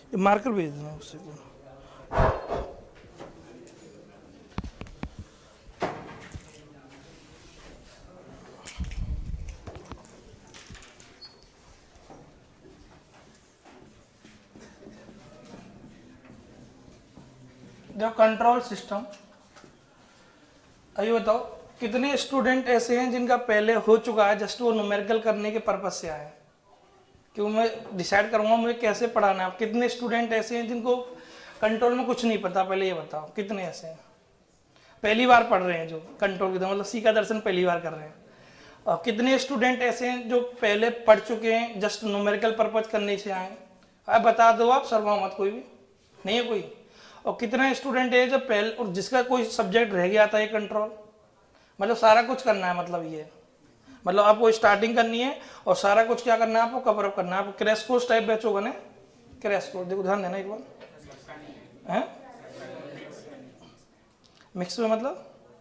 Marker भेज देना उससे को। देखो कंट्रोल सिस्टम, अभी बताओ कितने स्टूडेंट ऐसे हैं जिनका पहले हो चुका है, जस्ट वो न्यूमेरिकल करने के पर्पज से आए, क्यों मैं डिसाइड करूंगा मुझे कैसे पढ़ाना है। कितने स्टूडेंट ऐसे हैं जिनको कंट्रोल में कुछ नहीं पता, पहले ये बताओ कितने ऐसे हैं पहली बार पढ़ रहे हैं जो कंट्रोल की मतलब सी का दर्शन पहली बार कर रहे हैं, और कितने स्टूडेंट ऐसे हैं जो पहले पढ़ चुके हैं, जस्ट न्यूमेरिकल पर्पज करने से आए। अब बता दो आप, शर्मा मत, कोई भी नहीं है कोई। और कितना स्टूडेंट है जो पहले और जिसका कोई सब्जेक्ट रह गया था ये कंट्रोल, मतलब सारा कुछ करना है, मतलब ये मतलब आपको स्टार्टिंग करनी है और सारा कुछ क्या करना है आपको कवर अप करना है। आपको क्रैश कोर्स टाइप बैच होगा ना, क्रैश कोर्स, देखो ध्यान देना एक बार है मिक्स में मतलब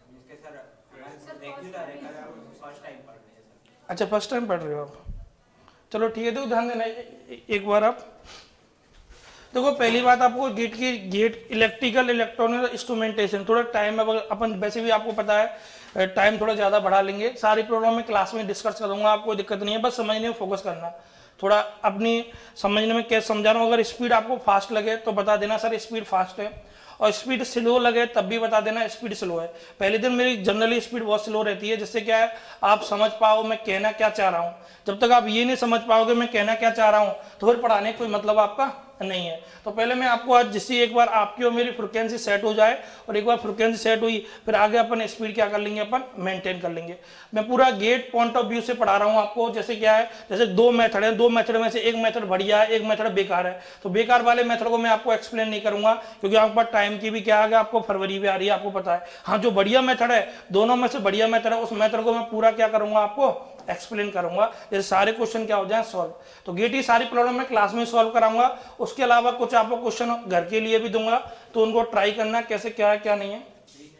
अच्छा फर्स्ट टाइम पढ़ रहे हो आप, चलो ठीक है। देखो ध्यान देना एक बार आप देखो, पहली बात आपको गेट इलेक्ट्रिकल इलेक्ट्रॉनिक इंस्ट्रूमेंटेशन थोड़ा टाइम अपन वैसे भी आपको पता है टाइम थोड़ा ज़्यादा बढ़ा लेंगे, सारी प्रॉब्लम में क्लास में डिस्कस करूंगा, आपको दिक्कत नहीं है, बस समझने में फोकस करना, थोड़ा अपनी समझने में कैसे समझा रहा हूँ। अगर स्पीड आपको फास्ट लगे तो बता देना सर स्पीड फास्ट है, और स्पीड स्लो लगे तब भी बता देना स्पीड स्लो है। पहले दिन मेरी जनरली स्पीड बहुत स्लो रहती है, जिससे क्या है आप समझ पाओ मैं कहना क्या चाह रहा हूँ। जब तक आप ये नहीं समझ पाओगे मैं कहना क्या चाह रहा हूँ तो फिर पढ़ाने का कोई मतलब आपका नहीं है। तो पहले मैं आपको आज जिससे एक बार आपकी और मेरी फ्रिक्वेंसी सेट हो जाए, और एक बार फ्रिक्वेंसी सेट हुई फिर आगे अपन स्पीड क्या कर लेंगे, अपन मेंटेन कर लेंगे। मैं पूरा गेट पॉइंट ऑफ व्यू से पढ़ा रहा हूँ आपको। जैसे क्या है, जैसे दो मेथड है, दो मेथड में से एक मेथड बढ़िया है, एक मेथड बेकार है, तो बेकार वाले मेथड को मैं आपको एक्सप्लेन नहीं करूंगा, क्योंकि आपके पास टाइम की भी क्या आ गया, आपको फरवरी भी आ रही है, आपको पता है। हाँ, जो बढ़िया मेथड है, दोनों में से बढ़िया मेथड है, उस मेथड को मैं पूरा क्या करूंगा आपको एक्सप्लेन करूंगा, जैसे सारे क्वेश्चन क्या हो जाए सॉल्व। तो गेट ही सारी प्रॉब्लम मैं क्लास में सॉल्व कराऊंगा, उसके अलावा कुछ आपको क्वेश्चन घर के लिए भी दूंगा, तो उनको ट्राई करना कैसे क्या है क्या नहीं है।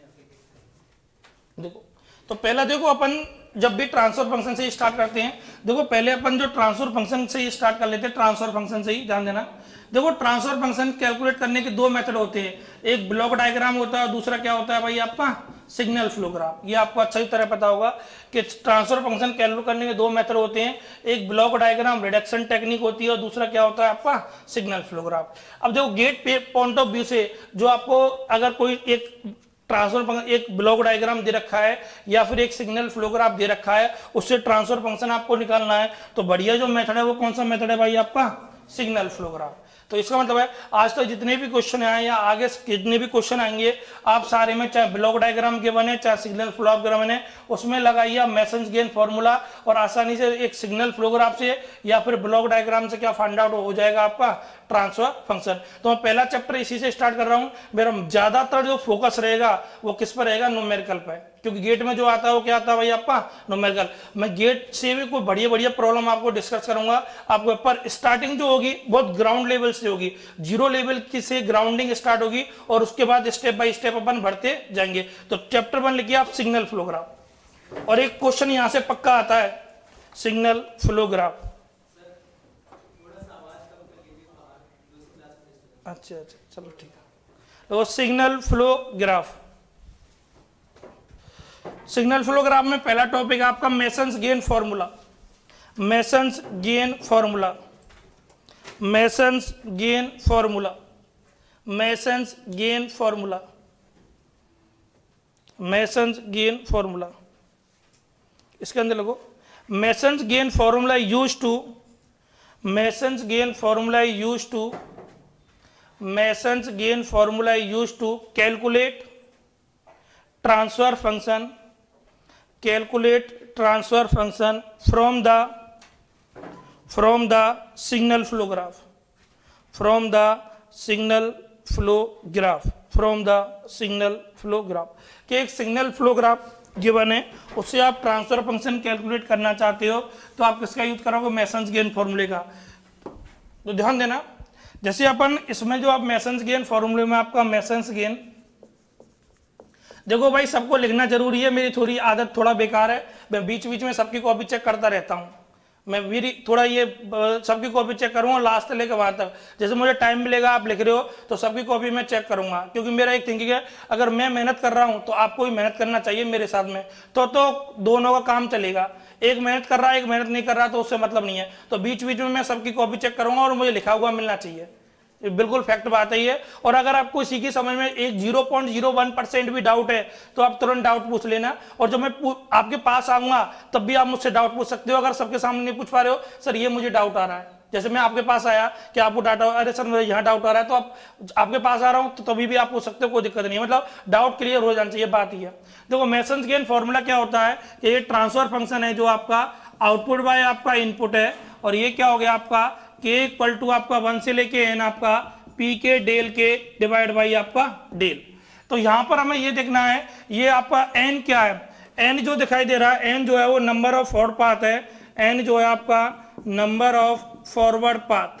देखो तो पहला देखो अपन जब भी ट्रांसफर फंक्शन से स्टार्ट करते हैं, देखो पहले अपन जो ट्रांसफर फंक्शन से स्टार्ट कर लेते हैं, ट्रांसफर फंक्शन से ही ध्यान देना। देखो ट्रांसफर फंक्शन कैलकुलेट करने के दो मेथड होते हैं, एक ब्लॉक डायग्राम होता है, दूसरा क्या होता है भाई आपका सिग्नल फ्लो ग्राफ। ये आपको अच्छी तरह पता होगा कि ट्रांसफर फंक्शन कैलकुलेट करने के दो मेथड होते हैं, एक ब्लॉक डायग्राम रिडक्शन टेक्निक होती है और दूसरा क्या होता है आपका सिग्नल फ्लो ग्राफ। अब देखो गेट पे पॉइंट ऑफ व्यू से जो आपको अगर कोई एक ट्रांसफर फंक्शन एक ब्लॉक डायग्राम दे रखा है या फिर एक सिग्नल फ्लो ग्राफ दे रखा है, उससे ट्रांसफर फंक्शन आपको निकालना है, तो बढ़िया जो मेथड है वो कौन सा मेथड है भाई आपका सिग्नल फ्लो ग्राफ। तो इसका मतलब है आज तक जितने भी क्वेश्चन आए या आगे जितने भी क्वेश्चन आएंगे आप सारे में, चाहे ब्लॉक डायग्राम के बने चाहे सिग्नल फ्लो ग्राफ बने, उसमें लगाइए मेसन्स गेन फॉर्मूला और आसानी से एक सिग्नल फ्लो ग्राफ से या फिर ब्लॉक डायग्राम से क्या फाइंड आउट हो जाएगा आपका ट्रांसफर फंक्शन। तो मैं पहला चैप्टर इसी से स्टार्ट कर रहा हूं। मेरा ज्यादातर जो फोकस रहेगा वो किस पर रहेगा, न्यूमेरिकल पे, क्योंकि गेट में जो आता है वो क्या आता है भाई आपका न्यूमेरिकल। मैं गेट से भी कोई बढ़िया बढ़िया प्रॉब्लम आपको डिस्कस करूंगा आपको, पर स्टार्टिंग जो होगी बहुत ग्राउंड लेवल से होगी, जीरो लेवल की से ग्राउंडिंग स्टार्ट होगी और उसके बाद स्टेप बाय स्टेप अपन बढ़ते जाएंगे। तो चैप्टर 1 लिखिए आप सिग्नल फ्लो ग्राफ, और एक क्वेश्चन यहां से पक्का आता है सिग्नल फ्लो ग्राफ। अच्छा अच्छा चलो ठीक है। तो signal flow graph, signal flow graph में पहला टॉपिक आपका Mason's gain formula, Mason's gain formula, Mason's gain formula, Mason's gain formula, Mason's gain formula. इसके अंदर लगो Mason's gain formula use to, Mason's gain formula use to, Mason's gain formula use to calculate transfer function, calculate transfer function from the signal flow graph, from the signal flow graph, from the signal flow graph। कि एक signal flow graph given है, उससे आप transfer function calculate करना चाहते हो तो आप किसका यूज करोगे, मेसन्स गेन फॉर्मूले का। तो ध्यान देना, जैसे अपन इसमें जो आप मेसन्स गेन फॉर्मूले में आपका मेसन्स गेन, देखो भाई सबको लिखना जरूरी है, मेरी थोड़ी आदत थोड़ा बेकार है, मैं बीच बीच में सबकी कॉपी चेक करता रहता हूँ, मैं मेरी थोड़ा ये सबकी कॉपी चेक करूंगा लास्ट लेकर वहां तक, जैसे मुझे टाइम मिलेगा आप लिख रहे हो तो सबकी कॉपी मैं चेक करूंगा, क्योंकि मेरा एक थिंकिंग है अगर मैं मेहनत कर रहा हूं तो आपको भी मेहनत करना चाहिए मेरे साथ में, तो दोनों का काम चलेगा। एक मेहनत कर रहा है, एक मेहनत नहीं कर रहा, तो उससे मतलब नहीं है। तो बीच बीच में मैं सबकी कॉपी चेक करूंगा और मुझे लिखा हुआ मिलना चाहिए, ये बिल्कुल फैक्ट बात है ये। और अगर आपको इसी की समझ में एक 0.01% भी डाउट है तो आप तुरंत डाउट पूछ लेना, और जब मैं आपके पास आऊंगा तब भी आप मुझसे डाउट पूछ सकते हो। अगर सबके सामने नहीं पूछ पा रहे हो, सर ये मुझे डाउट आ रहा है, जैसे मैं आपके पास आया कि आपको डाटा, अरे सर मुझे यहाँ डाउट आ रहा है, तो आप आपके पास आ रहा हूँ तो तभी भी आप पूछ सकते हो, कोई दिक्कत नहीं है। मतलब डाउट क्लियर हो जाना चाहिए, बात ही है। देखो मेसन्स गेन फॉर्मूला क्या होता है कि ये ट्रांसफर फंक्शन है जो आपका आउटपुट बाय आपका इनपुट है, और ये क्या हो गया आपका के इक्वल टू आपका 1 से लेके एन आपका P k del k divide by आपका डेल। तो यहां पर हमें ये देखना है ये आपका एन क्या है। एन जो दिखाई दे रहा है, एन जो है वो नंबर ऑफ फॉरवर्ड पाथ है। एन जो है आपका number of forward path,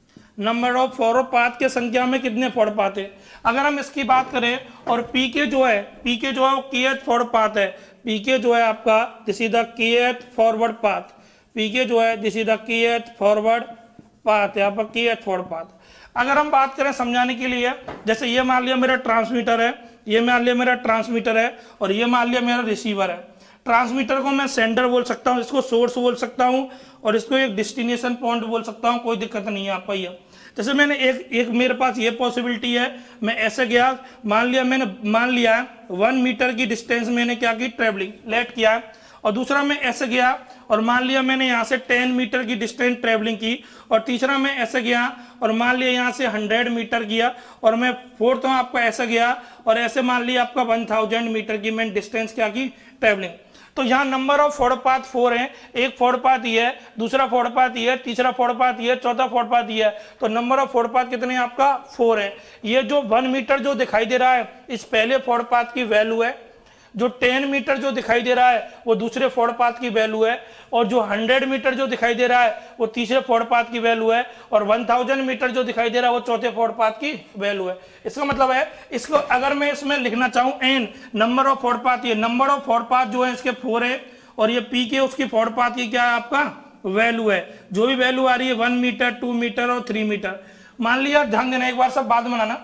number of forward path के संख्या में कितने फॉरवर्ड पाथ है। अगर हम इसकी बात करें, और पी के जो है वो kth फॉरवर्ड पाथ है। पी के जो है आपका this is the kth forward path. P K जो है this is the kth forward path है, आपका kth फॉरवर्ड पाथ। अगर हम बात करें समझाने के लिए, जैसे ये मान लिया मेरा ट्रांसमीटर है, ये मान लिया मेरा ट्रांसमीटर है, और ये मान लिया मेरा रिसीवर है। ट्रांसमीटर को मैं सेंटर बोल सकता हूँ, इसको सोर्स बोल सकता हूँ, और इसको एक डेस्टिनेशन पॉइंट बोल सकता हूँ, कोई दिक्कत नहीं है आपका ये। जैसे मैंने एक मेरे पास ये पॉसिबिलिटी है, मैं ऐसे गया, मान लिया 1 मीटर की डिस्टेंस मैंने क्या की, ट्रेवलिंग लेट किया है, और दूसरा मैं ऐसे गया और मान लिया मैंने यहाँ से 10 मीटर की डिस्टेंस ट्रेवलिंग की, और तीसरा मैं ऐसे गया और मान लिया यहाँ से 100 मीटर किया, और मैं फोर्थ आपका ऐसे गया और ऐसे मान लिया आपका 1000 मीटर की मैंने डिस्टेंस क्या की, ट्रेवलिंग। तो यहाँ नंबर ऑफ फॉरवर्ड पाथ 4 है, एक फॉरवर्ड पाथ ये है, दूसरा फॉरवर्ड पाथ ये है, तीसरा फॉरवर्ड पाथ ये है, चौथा फॉरवर्ड पाथ ये है। तो नंबर ऑफ फॉरवर्ड पाथ कितने आपका 4 है। ये जो 1 मीटर जो दिखाई दे रहा है इस पहले फॉरवर्ड पाथ की वैल्यू है, जो 10 मीटर जो दिखाई दे रहा है वो दूसरे फॉरवर्ड पाथ की वैल्यू है, और जो 100 मीटर जो दिखाई दे रहा है वो तीसरे फॉरवर्ड पाथ की वैल्यू है, और 1000 मीटर जो दिखाई दे रहा है वो चौथे फॉरवर्ड पाथ की वैल्यू है। इसका मतलब है, इसको अगर मैं इसमें लिखना चाहूं N number of forward path, ये नंबर ऑफ फॉरवर्ड पाथ जो है इसके 4 है, और ये पी के उसकी फॉरवर्ड पाथ की क्या है आपका वैल्यू है, जो भी वैल्यू आ रही है 1 मीटर 2 मीटर और 3 मीटर। मान लिया, ध्यान देना एक बार सब बात बनाना,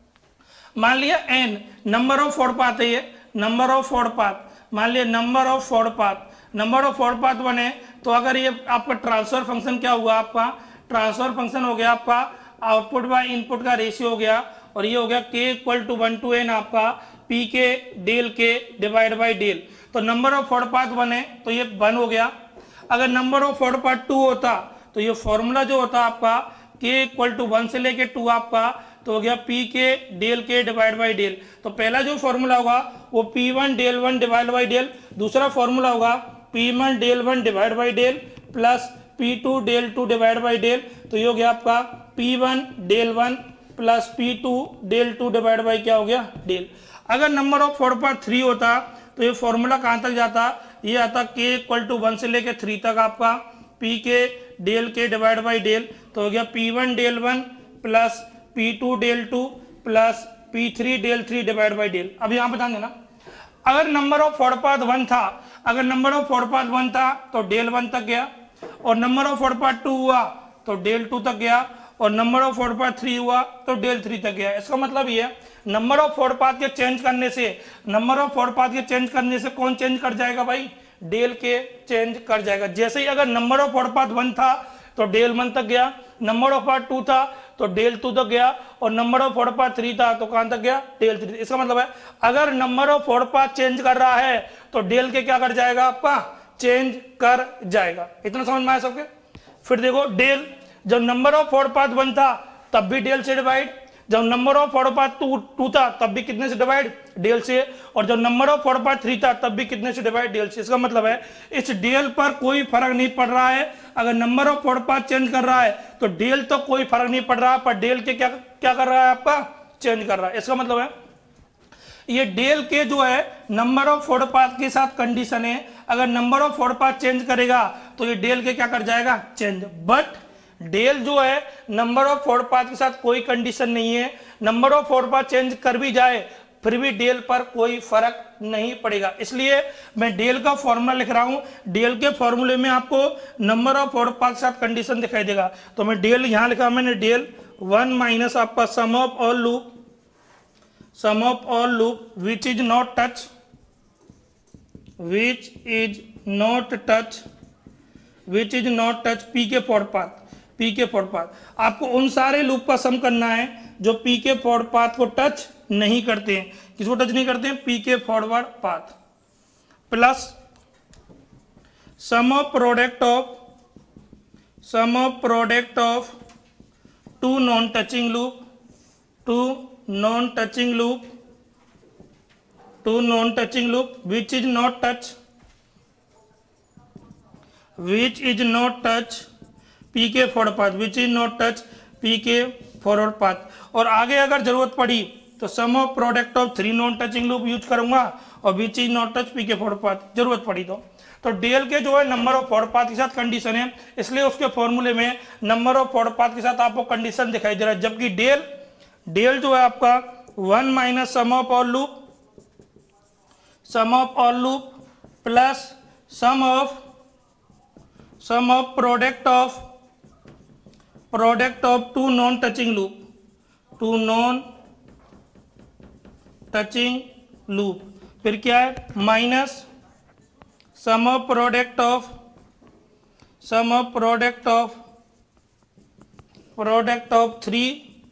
मान लिया N number of forward path है, ये नंबर ऑफ फॉरवर्ड पाथ, मान लिया number of forward path, number of forward path 1 है, तो अगर ये आपका ट्रांसफर फंक्शन क्या हुआ, आपका ट्रांसफर फंक्शन हो गया आपका आउटपुट बाय इनपुट का रेशियो हो गया, और ये हो गया k equal to 1 to n आपका P k del k divide by del. तो नंबर ऑफ फॉरवर्ड पाथ 1 है तो ये 1 हो गया। अगर नंबर ऑफ फॉरवर्ड पाथ 2 होता तो ये फॉर्मूला जो होता आपका k इक्वल टू 1 से लेके 2 आपका, तो हो गया P k del k divide by del. तो पहला जो फॉर्मूला होगा वो P1 del 1 divide by del, दूसरा फॉर्मूला होगा P1 del 1 divide by del plus P2 del 2 divide by del. तो ये हो गया आपका P1 del 1 plus P2 del 2 divide by क्या हो गया, डेल। अगर नंबर ऑफ फॉरवर्ड पाथ 3 होता तो ये फॉर्मूला कहां तक जाता, ये आता k इक्वल टू 1 से लेके 3 तक आपका P k del k divide by del. तो हो गया P1 del 1 plus P2 del 2 plus P3 del 3 divide by del. अब यहाँ पे ध्यान देना, अगर नंबर ऑफ फॉरवर्ड पाथ 1 था, अगर नंबर ऑफ फॉरवर्ड पाथ 1 था तो डेल 1 तक गया, और नंबर ऑफ फॉरवर्ड पाथ 2 हुआ तो डेल 2 तक गया, और नंबर ऑफ फॉरवर्ड पाथ 3 हुआ तो डेल 3 तक गया। इसका मतलब ये है नंबर ऑफ फॉरवर्ड पाथ के चेंज करने से, नंबर ऑफ फॉरवर्ड पाथ के चेंज करने से कौन चेंज कर जाएगा भाई, डेल के चेंज कर जाएगा। जैसे ही अगर नंबर ऑफ फॉरवर्ड पाथ 1 था तो डेल 1 तक गया, नंबर ऑफ पाथ 2 था तो डेल 2 तक गया, और नंबर ऑफ फॉरवर्ड पाथ 3 था तो कहां तक गया, डेल 3। इसका मतलब है अगर number of forward path change कर रहा है तो डेल के क्या कर जाएगा, आपका चेंज कर जाएगा। इतना समझ में आया सबके। फिर देखो डेल, जब नंबर ऑफ फॉरवर्ड पाथ 1 था तब भी डेल से डिवाइड, जब नंबर ऑफ फॉरवर्ड पाथ 2 था तब भी कितने से डिवाइड, डेल से, और जब नंबर ऑफ फॉरवर्ड पाथ 3 था तब भी कितने से डिवाइड, डेल से। इसका मतलब है इस डेल पर कोई फर्क नहीं पड़ रहा है। अगर number of forward path change कर रहा है तो डेल तो कोई फर्क नहीं पड़ रहा, पर डेल के क्या कर रहा है, आपका चेंज कर रहा है। इसका मतलब है ये डेल के जो है नंबर ऑफ फॉरवर्ड पाथ के साथ कंडीशन है, अगर number of forward path change करेगा तो ये डेल के क्या कर जाएगा, चेंज। बट डेल जो है नंबर ऑफ फॉरवर्ड पाथ के साथ कोई कंडीशन नहीं है, number of forward path change कर भी जाए फिर भी डेल पर कोई फर्क नहीं पड़ेगा। इसलिए मैं डेल का फॉर्मूला लिख रहा हूं। डेल के फॉर्मूले में आपको नंबर ऑफ ऑर्डर पाथ के साथ कंडीशन दिखाई देगा। तो मैं डेल यहां लिखा, मैंने डेल 1 माइनस आपका sum of all loop which is not touch, P k forward path. आपको उन सारे लूप का सम करना है जो पी के फॉरवर्ड पाथ को टच नहीं करते हैं। किसको टच नहीं करते हैं? P k forward path, plus sum of product of two non touching loop which is not touch P k forward path. और आगे अगर जरूरत पड़ी तो sum of product of 3 non touching loop use करूंगा और which is not touch P k forward path जरूरत पड़ी तो डेल के जो है नंबर ऑफ फॉरवर्ड पाथ के साथ कंडीशन है, इसलिए उसके फॉर्मूले में नंबर ऑफ फॉरवर्ड पाथ के साथ आपको कंडीशन दिखाई दे रहा है। जबकि डेल जो है आपका 1 minus sum of all loop plus sum of product of two non touching loop, फिर क्या है minus sum of product of 3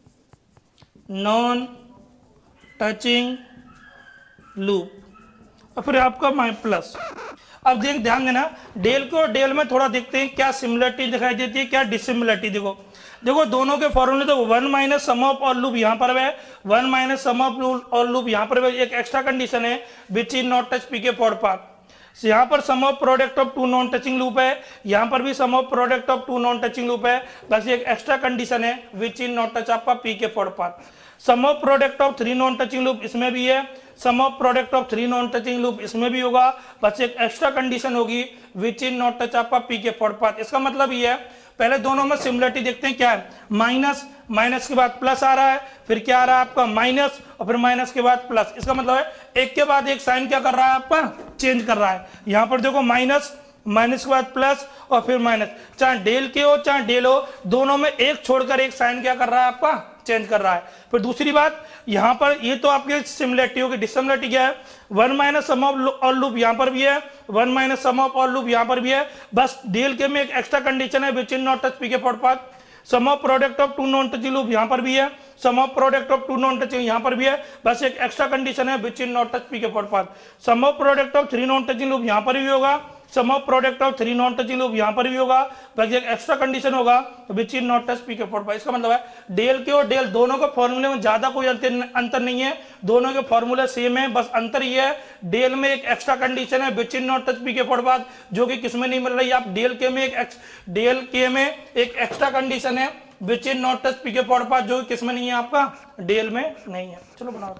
non touching loop, और फिर आपका प्लस। अब ध्यान देना, डेल को डेल में थोड़ा देखते हैं क्या सिमिलरिटी दिखाई देती है, क्या डिसिमिलरिटी। देखो दोनों के फॉर्मूले तो 1 minus sum of all loop यहाँ पर है, 1 minus sum of all loop यहाँ पर है। एक एक्स्ट्रा कंडीशन है which is not touch P k forward path. यहाँ पर sum of product of two non touching loop है, यहाँ पर भी sum of product of two non touching loop है, बस एक एक्स्ट्रा कंडीशन है विच इज नॉट टच आपका P k forward path. Sum of product of 3 non touching loop इसमें भी है, sum of product of 3 non touching loop इसमें भी होगा, बस एक एक्स्ट्रा कंडीशन होगी विच इज नॉट टच आपका पी के फॉरवर्ड पाथ। इसका मतलब ये है, पहले दोनों में सिमिलरिटी देखते हैं क्या है, माइनस के बाद प्लस आ रहा है, फिर क्या आ रहा है आपका माइनस, और फिर माइनस के बाद प्लस। इसका मतलब है एक के बाद एक साइन क्या कर रहा है आपका, चेंज कर रहा है। यहां पर देखो माइनस के बाद प्लस और फिर माइनस, चाहे डेल के हो चाहे डेल हो, दोनों में एक छोड़कर एक साइन क्या कर रहा है आपका, चेंज कर रहा है। फिर दूसरी बात, यहां पर ये तो आपके सिमिलरिटी होगी, डिससिमिलरिटी क्या है, 1 minus sum of all loop यहां पर भी है, 1 minus sum of all loop यहां पर भी है, बस डेल के में एक एक्स्ट्रा कंडीशन है which is not touch P k forward path. Sum of product of two non touching loop यहां पर भी है, sum of product of two non touching यहां पर भी है, बस एक एक्स्ट्रा कंडीशन है which is not touch P k forward path. Sum of product of 3 non touching loop यहां पर भी होगा, sum of product of 3 non touching loop यहां पर भी होगा, बस एक एक्स्ट्रा कंडीशन होगा which is not touch P k forward path. इसका मतलब है डेल के और डेल दोनों के फॉर्मूले में ज्यादा कोई अंतर नहीं है, दोनों के फॉर्मूले सेम है, बस अंतर ये है डेल में एक एक्स्ट्रा कंडीशन है which is not touch P k forward path, जो कि किसमें नहीं मिल रही। आप डेल के में एक एक्स्ट्रा कंडीशन है which is not touch P k forward path, जो किसमें नहीं है आपका, डेल में नहीं है। चलो बनाओ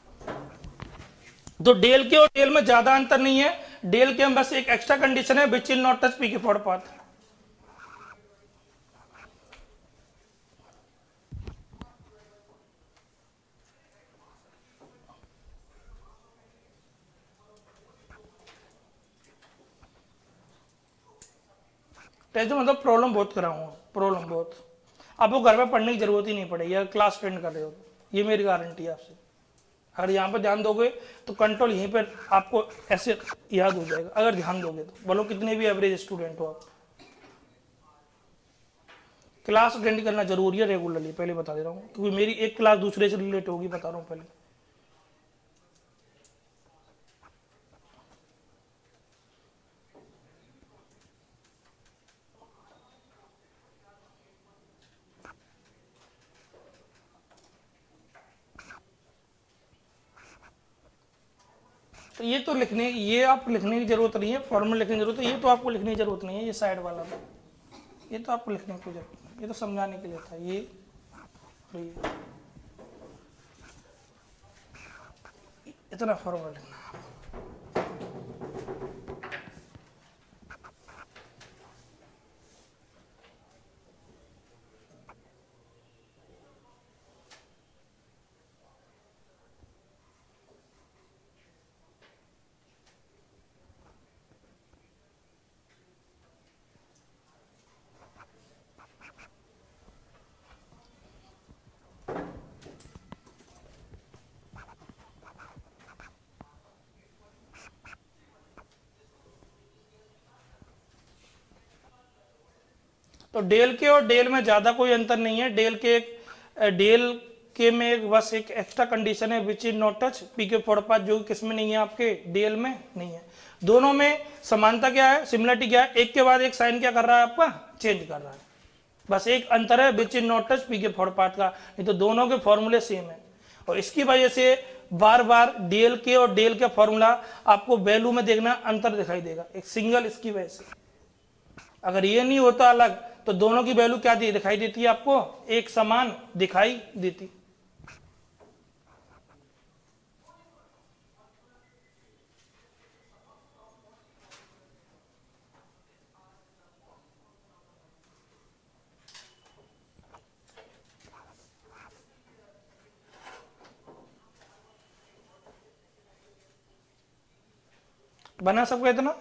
तो डेल के और डेल में ज्यादा अंतर नहीं है, डेल के में बस एक एक्स्ट्रा कंडीशन है which is not touch P k forward path. Test मतलब प्रॉब्लम बहुत कराऊंगा, प्रॉब्लम बहुत, आपको घर में पढ़ने की जरूरत ही नहीं पड़ेगी अगर क्लास अटेंड कर रहे हो तो, ये मेरी गारंटी है आपसे। अगर यहाँ पर ध्यान दोगे तो कंट्रोल यहीं पर आपको ऐसे याद हो जाएगा, अगर ध्यान दोगे तो, बोलो कितने भी एवरेज स्टूडेंट हो आप। क्लास अटेंड करना जरूरी है रेगुलरली, पहले बता दे रहा हूँ, क्योंकि मेरी एक क्लास दूसरे से रिलेट होगी, बता रहा हूँ पहले। तो ये तो लिखने, ये आप लिखने की जरूरत नहीं है, फॉर्मूला लिखने की जरूरत है, ये तो आपको लिखने की जरूरत नहीं है, ये साइड वाला तो ये तो आपको लिखने की जरूरत नहीं, ये तो समझाने के लिए था। ये इतना फॉर्मूला लिखना है। तो डेल के और डेल में ज़्यादा कोई अंतर नहीं है। डेल के में एक बस एक एक्स्ट्रा कंडीशन है which is not touch P k for path, जो किस में नहीं है, आपके डेल में नहीं है। दोनों में समानता क्या है, सिमिलरिटी क्या है, एक के बाद एक साइन क्या कर रहा है आपका, चेंज कर रहा है। बस एक अंतर है which is not touch P k for path का, नहीं तो दोनों के फॉर्मूले सेम है। और इसकी वजह से बार बार डेल के और डेल का फॉर्मूला आपको वैल्यू में देखना अंतर दिखाई देगा, एक सिंगल इसकी वजह से। अगर ये नहीं होता अलग तो दोनों की वैल्यू क्या दिखाई देती है आपको, एक समान दिखाई देती। बना सबको इतना?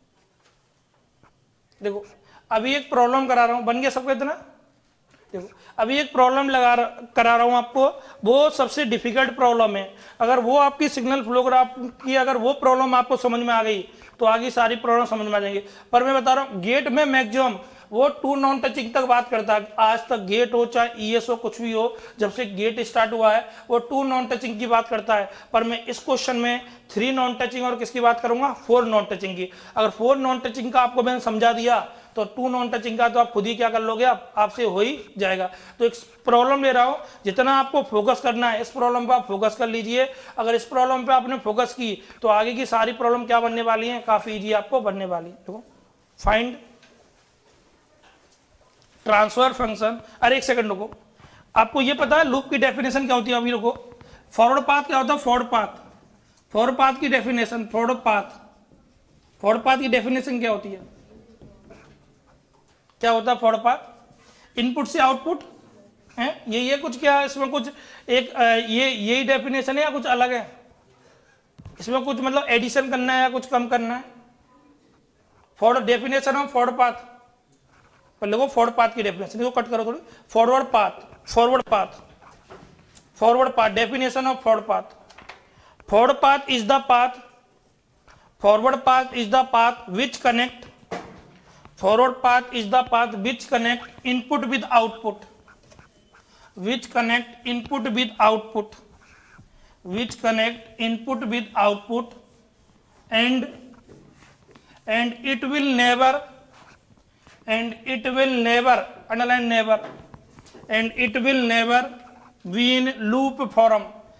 देखो अभी एक प्रॉब्लम करा रहा हूं, बन गया सबको इतना? देखो अभी एक प्रॉब्लम करा रहा हूं आपको, वो सबसे डिफिकल्ट प्रॉब्लम है। अगर वो आपकी सिग्नल फ्लो ग्राफ की अगर वो प्रॉब्लम आपको समझ में आ गई तो आगे सारी प्रॉब्लम समझ में आ जाएंगे। पर मैं बता रहा हूं गेट में मैक्सिमम वो 2 नॉन टचिंग तक बात करता है। आज तक गेट हो चाहे ईएस हो कुछ भी हो, जब से गेट स्टार्ट हुआ है वो 2 नॉन टचिंग की बात करता है। पर मैं इस क्वेश्चन में 3 नॉन टचिंग और किसकी बात करूंगा, 4 नॉन टचिंग की। अगर 4 नॉन टचिंग का आपको मैंने समझा दिया तो 2 नॉन टचिंग का तो आप खुद ही क्या कर लोगे, आपसे हो ही जाएगा। तो एक प्रॉब्लम ले रहा हूं, जितना आपको फोकस करना है इस प्रॉब्लम पर आप फोकस कर लीजिए। अगर इस प्रॉब्लम पे आपने फोकस की तो आगे की सारी प्रॉब्लम क्या बनने वाली है, काफी इजी आपको बनने वाली है। देखो फाइंड ट्रांसफर फंक्शन। अरे एक सेकंड रुको, आपको ये पता है लूप की डेफिनेशन क्या होती है? अभी रुको, फॉरवर्ड पाथ क्या होता है? फॉरवर्ड पाथ की डेफिनेशन, फॉरवर्ड पाथ की डेफिनेशन क्या होती है? क्या होता है फॉरवर्ड पाथ? इनपुट से आउटपुट है, यही है कुछ? क्या इसमें कुछ एक ये यही डेफिनेशन है या कुछ अलग है? इसमें कुछ मतलब एडिशन करना है या कुछ कम करना है? Forward definition of forward path, पर लोगों फॉरवर्ड पाथ की डेफिनेशन इसको कट करो थोड़ी। Forward path definition of forward path. Forward path is the path which connect input with output, and it will never, underline never, and it will never be in loop form.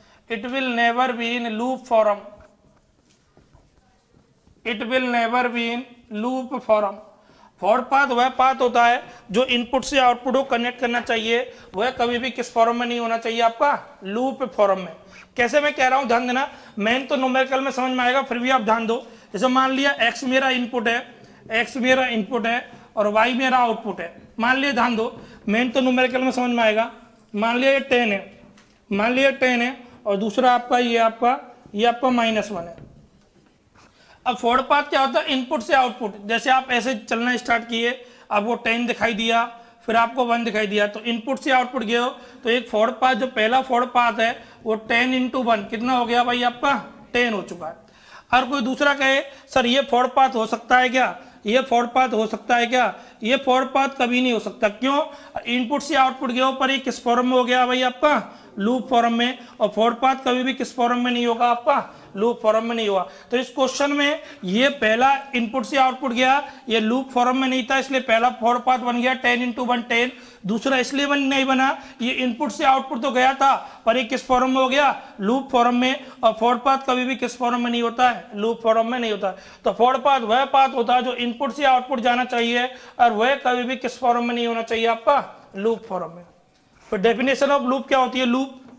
Forward path वह path होता है जो input से output को connect करना चाहिए, वह कभी भी किस फॉर्म में नहीं होना चाहिए, आपका लूप फॉर्म में। कैसे मैं कह रहा हूं ध्यान देना, मेन तो न्यूमेरिकल में समझ में आएगा, फिर भी आप ध्यान दो। जैसे मान लिया x मेरा इनपुट है और y मेरा आउटपुट है। मान लिया, ध्यान दो, मेन तो न्यूमेरिकल में समझ में आएगा। मान लिया ये 10 है और दूसरा आपका ये आपका -1 है। अब फॉरवर्ड पाथ क्या होता है? इनपुट से आउटपुट। जैसे आप ऐसे चलना स्टार्ट किए, अब वो 10 दिखाई दिया, फिर आपको 1 दिखाई दिया, तो इनपुट से आउटपुट गए हो तो एक फॉरवर्ड पाथ, जो पहला फॉरवर्ड पाथ है वो 10 × 1 कितना हो गया भाई, आपका 10 हो चुका है। और कोई दूसरा कहे सर ये फॉरवर्ड पाथ हो सकता है क्या, ये फॉरवर्ड पाथ हो सकता है क्या? ये फॉरवर्ड पाथ कभी नहीं हो सकता। क्यों? इनपुट से आउटपुट गए हो, पर ये किस फॉर्म में हो गया भाई, आपका लूप फॉर्म में। और फॉरवर्ड पाथ कभी भी किस फॉर्म में नहीं होगा, आपका लूप फॉर्म में नहीं हुआ। तो इस क्वेश्चन में ये पहला इनपुट से आउटपुट गया, ये लूप फॉर्म में नहीं था, इसलिए पहला फॉरवर्ड पाथ बन गया 10 × 1 10। दूसरा इसलिए नहीं बना, ये इनपुट से आउटपुट तो गया था पर ये किस फॉर्म में हो गया, लूप फॉर्म में। और फॉरवर्ड पाथ कभी भी किस फॉर्म में नहीं होता है, लूप फॉर्म में नहीं होता। तो फॉरवर्ड पाथ वह पाथ होता है जो इनपुट से आउटपुट जाना चाहिए, और वह कभी भी किस फॉर्म में नहीं होना चाहिए, आपका लूप फॉर्म में। तो डेफिनेशन ऑफ लूप क्या होती है?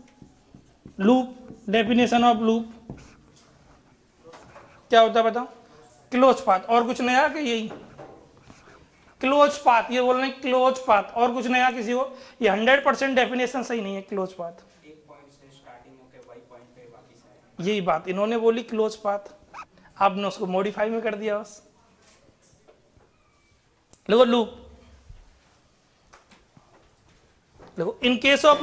डेफिनेशन ऑफ लूप क्या होता है बताओ? Close path. और कुछ नया कि यही क्लोज पाथ? ये बोल रहे हैं क्लोज पाथ, और कुछ नया किसी को? ये 100% डेफिनेशन सही नहीं है क्लोज पाथ। एक पॉइंट से स्टार्टिंग होके वाई पॉइंट पे बाकी सारे, यही बात इन्होंने बोली क्लोज पाथ, आपने उसको मॉडिफाई में कर दिया बस। देखो लूप, देखो in case of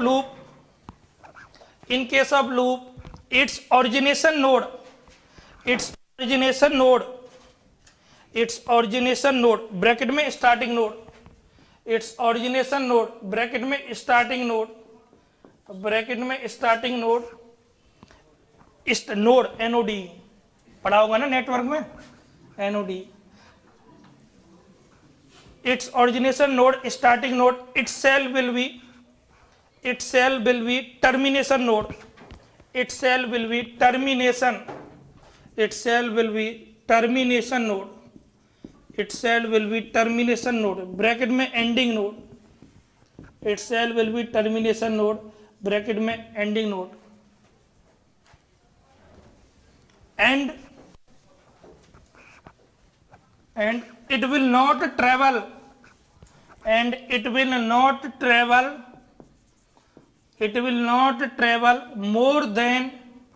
loop its origination node bracket में starting node, its origination node, bracket में स्टार्टिंग नोड, ब्रैकेट में स्टार्टिंग नोड, नोड एनओडी पढ़ा होगा ना नेटवर्क में, N O D, its origination node, starting node, itself will be termination node, itself will be termination, itself will be termination node, itself will be termination node, bracket में ending node, itself will be termination node, bracket में ending node, and it will not travel, and it will not travel more than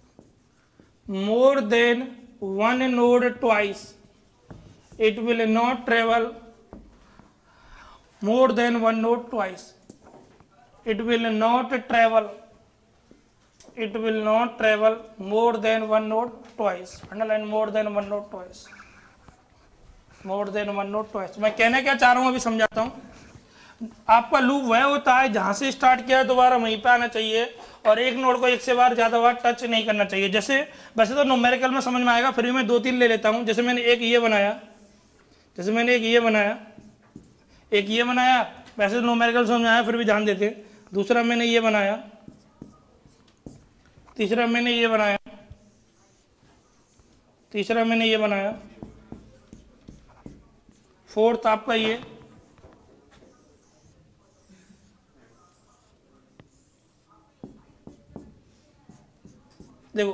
one node twice, it will not travel more than one node twice, it will not travel more than one node twice, underline more than one node twice, more than one node twice। मैं कहना क्या चाह रहा हूं अभी समझाता हूं। आपका लूप वह होता है जहां से स्टार्ट किया दोबारा वहीं पे आना चाहिए, और एक नोड को एक से बार ज्यादा बार टच नहीं करना चाहिए। जैसे वैसे तो न्यूमेरिकल में समझ में आएगा, फिर भी मैं 2-3 ले लेता हूं। जैसे मैंने एक ये बनाया, वैसे न्यूमेरिकल समझ में आया, फिर भी ध्यान देते। दूसरा मैंने ये बनाया, तीसरा मैंने ये बनाया, फोर्थ आपका ये, देखो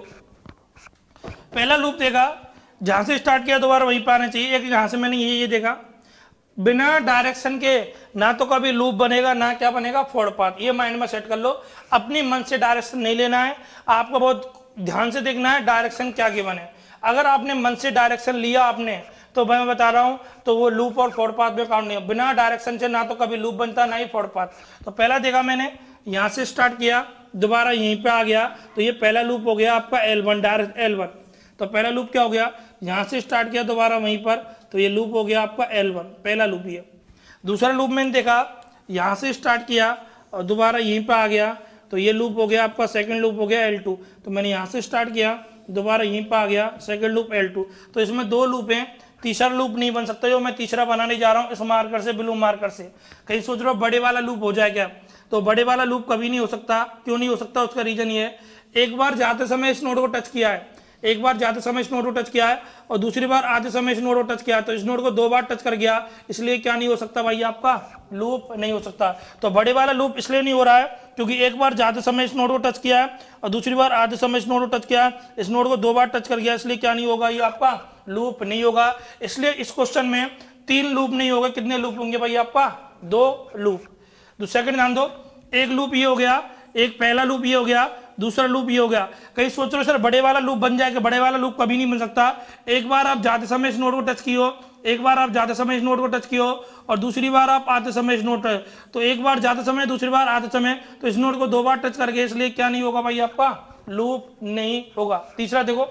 पहला लूप देखा जहां से स्टार्ट किया दोबारा वहीं पर आना चाहिए। एक यहां से मैंने ये देखा, बिना डायरेक्शन के ना तो कभी लूप बनेगा ना क्या बनेगा, फॉरवर्ड पाथ। ये माइंड में सेट कर लो, अपनी मन से डायरेक्शन नहीं लेना है, आपको बहुत ध्यान से देखना है डायरेक्शन क्या गिवन है। अगर आपने मन से डायरेक्शन लिया आपने, तो मैं बता रहा हूं तो वो लूप और फॉरवर्ड पाथ में काउंट नहीं है। बिना डायरेक्शन से ना तो कभी लूप बनता ना ही फॉरवर्ड पाथ। तो पहला देखा मैंने, यहां से स्टार्ट किया दोबारा यहीं पे आ गया, तो ये पहला लूप हो गया आपका L1, डायरेक्ट L1। तो पहला लूप क्या हो गया, यहां से स्टार्ट किया दोबारा वहीं पर, तो ये लूप हो गया आपका L1, पहला लूप ये। दूसरा लूप मैंने देखा, यहां से स्टार्ट किया और दोबारा यहीं पर आ गया, तो ये लूप हो गया आपका सेकंड लूप हो गया L2। तो मैंने यहां से स्टार्ट किया दोबारा यहीं पर आ गया, सेकंड लूप L2। तो इसमें 2 लूप हैं, तीसरा लूप नहीं बन सकता। जो मैं तीसरा बनाने जा रहा हूं इस मार्कर से, ब्लू मार्कर से। कहीं सोच रहे हो बड़े वाला लूप हो जाए क्या, तो बड़े वाला लूप कभी नहीं हो सकता। क्यों नहीं हो सकता, उसका रीजन ये है, एक बार जाते समय इस नोड को टच किया है, एक बार जाते समय इस नोड को टच किया है, और दूसरी बार आते समय इस नोड को टच किया है, तो इस नोड को 2 बार टच कर गया, इसलिए क्या नहीं हो सकता भाई, आपका लूप नहीं हो सकता। तो बड़े वाला लूप इसलिए नहीं हो रहा है क्योंकि एक बार जाते समय इस नोड को टच किया है और दूसरी बार आते समय इस नोड को टच किया है, इस नोड को 2 बार टच कर गया, इसलिए क्या नहीं होगा, ये आपका लूप नहीं होगा। इसलिए इस क्वेश्चन में 3 लूप नहीं होगा। कितने लूप होंगे भाई आपका, 2 लूप। तो सेकंड ध्यान दो, एक लूप ये हो गया, एक पहला लूप ये हो गया, दूसरा लूप ये हो गया। कहीं सोच रहे हो सर बड़े वाला लूप बन जाएगा, बड़े वाला लूप कभी नहीं बन सकता। एक बार आप जाते समय इस नोड को टच किए हो, एक बार आप जाते समय इस नोड को टच किए हो, और दूसरी बार आप आते समय इस नोड, तो एक बार जाते समय दूसरी बार आते समय, तो इस नोड को 2 बार टच करके, इसलिए क्या नहीं होगा भाई, आपका लूप नहीं होगा। तीसरा देखो,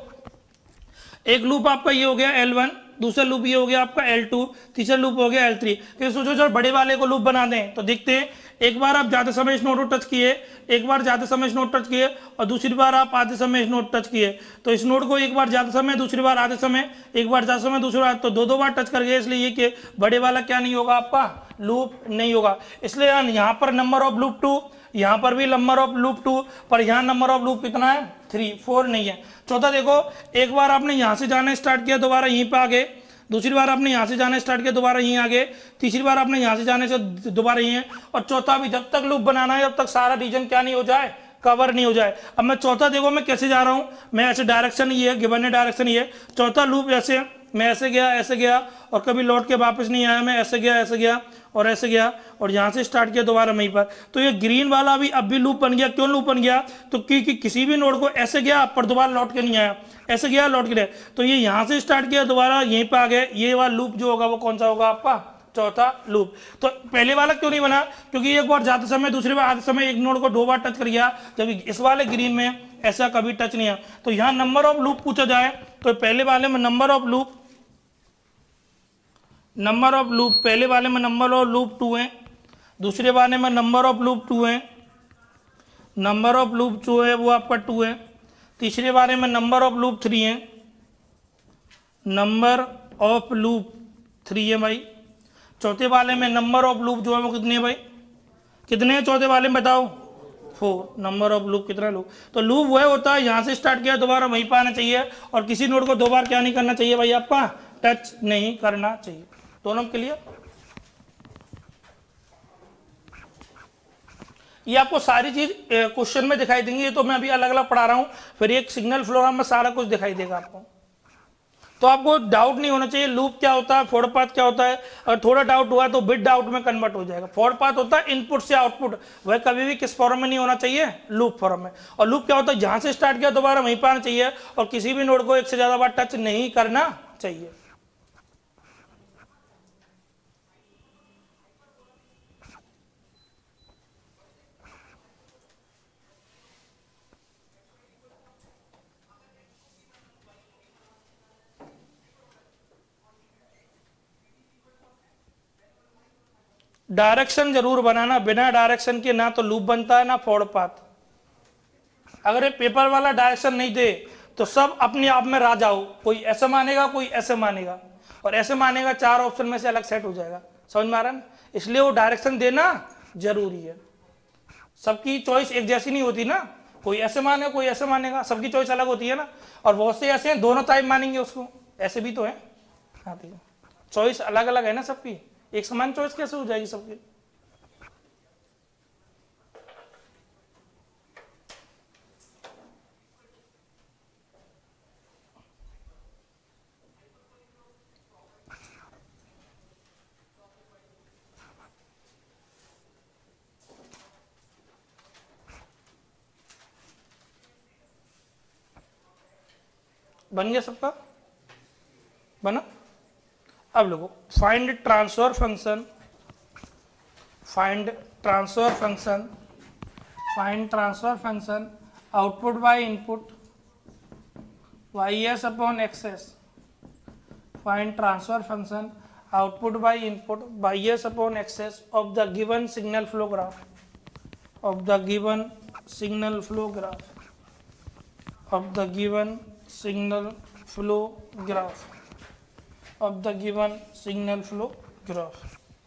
एक लूप आपका ये हो गया L1, दूसरा लूप ये हो गया आपका L2, तीसरा लूप हो गया L3। फिर सोचो सर बड़े वाले को लूप बना दें, तो देखते हैं, एक बार आप जाते समय इस नोड को टच किए, एक बार जाते समय इस नोड टच किए, और दूसरी बार आप आते समय इस नोड टच किए, तो इस नोड को एक बार जाते समय, दूसरी बार आते समय, एक बार जाते समय दूसरी बार, तो 2 बार टच कर गए, इसलिए ये कि बड़े वाला क्या नहीं होगा, आपका लूप नहीं होगा। इसलिए यहाँ पर नंबर ऑफ लूप 2, यहाँ पर भी नंबर ऑफ लूप 2, पर यहाँ नंबर ऑफ लूप कितना है, 3, 4 नहीं है। चौथा देखो, एक बार आपने यहाँ से जाना स्टार्ट किया दोबारा यहीं पे आ गए, दूसरी बार आपने यहाँ से जाना स्टार्ट किया दोबारा यहीं आ गए, तीसरी बार आपने यहाँ से जाने से दोबारा यहीं है, और चौथा भी जब तक लूप बनाना है जब तक सारा रीजन क्या नहीं हो जाए, कवर नहीं हो जाए। अब मैं चौथा देखो मैं कैसे जा रहा हूँ, मैं ऐसे डायरेक्शन ये है, गिवन डायरेक्शन ये, चौथा लूप ऐसे, मैं ऐसे गया और कभी लौट के वापस नहीं आया, मैं ऐसे गया और ऐसे गया, और यहाँ से स्टार्ट किया दोबारा वहीं पर। तो ये ग्रीन वाला भी अब भी लूप बन गया। क्यों लूप बन गया, तो क्योंकि किसी भी नोड को ऐसे गया पर दोबारा लौट के नहीं आया, ऐसे गया लौट के, तो ये यहाँ से स्टार्ट किया दोबारा यहीं पर आ गए, ये वाला लूप जो होगा वो कौन सा होगा, आपका चौथा लूप। तो पहले वाला क्यों नहीं बना, क्योंकि एक बार जाते समय दूसरी बार आते समय एक नोड को 2 बार टच कर गया, जब इस वाले ग्रीन में ऐसा कभी टच नहीं है। तो यहाँ नंबर ऑफ लूप पूछा जाए तो पहले वाले में नंबर ऑफ लूप, पहले वाले में नंबर ऑफ लूप 2 है, दूसरे वाले में नंबर ऑफ लूप 2 है, नंबर ऑफ लूप जो है वो आपका 2 है। तीसरे वाले में नंबर ऑफ लूप 3 है, नंबर ऑफ लूप 3 है भाई। चौथे वाले में नंबर ऑफ लूप जो है वो कितने है भाई, कितने हैं चौथे वाले में बताओ, 4। नंबर ऑफ लूप कितना लूप, तो लूप वह होता है यहाँ से स्टार्ट किया दोबारा वहीं पर आना चाहिए, और किसी नोड को 2 बार क्या नहीं करना चाहिए भाई, आपका टच नहीं करना चाहिए। दोनों के लिए ये आपको सारी चीज क्वेश्चन में दिखाई देंगी, ये तो मैं अभी अलग अलग पढ़ा रहा हूँ, फिर एक सिग्नल फ्लोग्राम में सारा कुछ दिखाई देगा आपको, तो आपको डाउट नहीं होना चाहिए लूप क्या होता है, फॉरवर्ड पाथ क्या होता है। अगर थोड़ा डाउट हुआ तो बिट डाउट में कन्वर्ट हो जाएगा। फॉरवर्ड पाथ होता है इनपुट से आउटपुट, वह कभी भी किस फॉर्म में नहीं होना चाहिए, लूप फॉर्म में। और लूप क्या होता है, जहां से स्टार्ट किया दोबारा वहीं पर आना चाहिए, और किसी भी नोड को एक से ज्यादा बार टच नहीं करना चाहिए। डायरेक्शन जरूर बनाना, बिना डायरेक्शन के ना तो लूप बनता है ना फॉरवर्ड पाथ। अगर ये पेपर वाला डायरेक्शन नहीं दे तो सब अपने आप में राजा हो, कोई ऐसे मानेगा कोई ऐसे मानेगा, और ऐसे मानेगा 4 ऑप्शन में से अलग सेट हो जाएगा। समझ में आ रहा है? इसलिए वो डायरेक्शन देना जरूरी है। सबकी चॉइस एक जैसी नहीं होती ना, कोई ऐसे मानेगा कोई ऐसे मानेगा, सबकी चॉइस अलग होती है ना। और बहुत से ऐसे हैं दोनों टाइप मानेंगे उसको, ऐसे भी तो है। हाँ ठीक है, चॉइस अलग अलग है ना सबकी, एक समान चॉइस कैसे हो जाएगी सबकी। बन गया सबका, बना। अब लोगों find transfer function, find transfer function, find transfer function output by input y(s) upon x(s), find transfer function output by input y(s) upon x(s) of the given signal flow graph, of the given signal flow graph, of the given signal flow graph, of the given signal flow graph।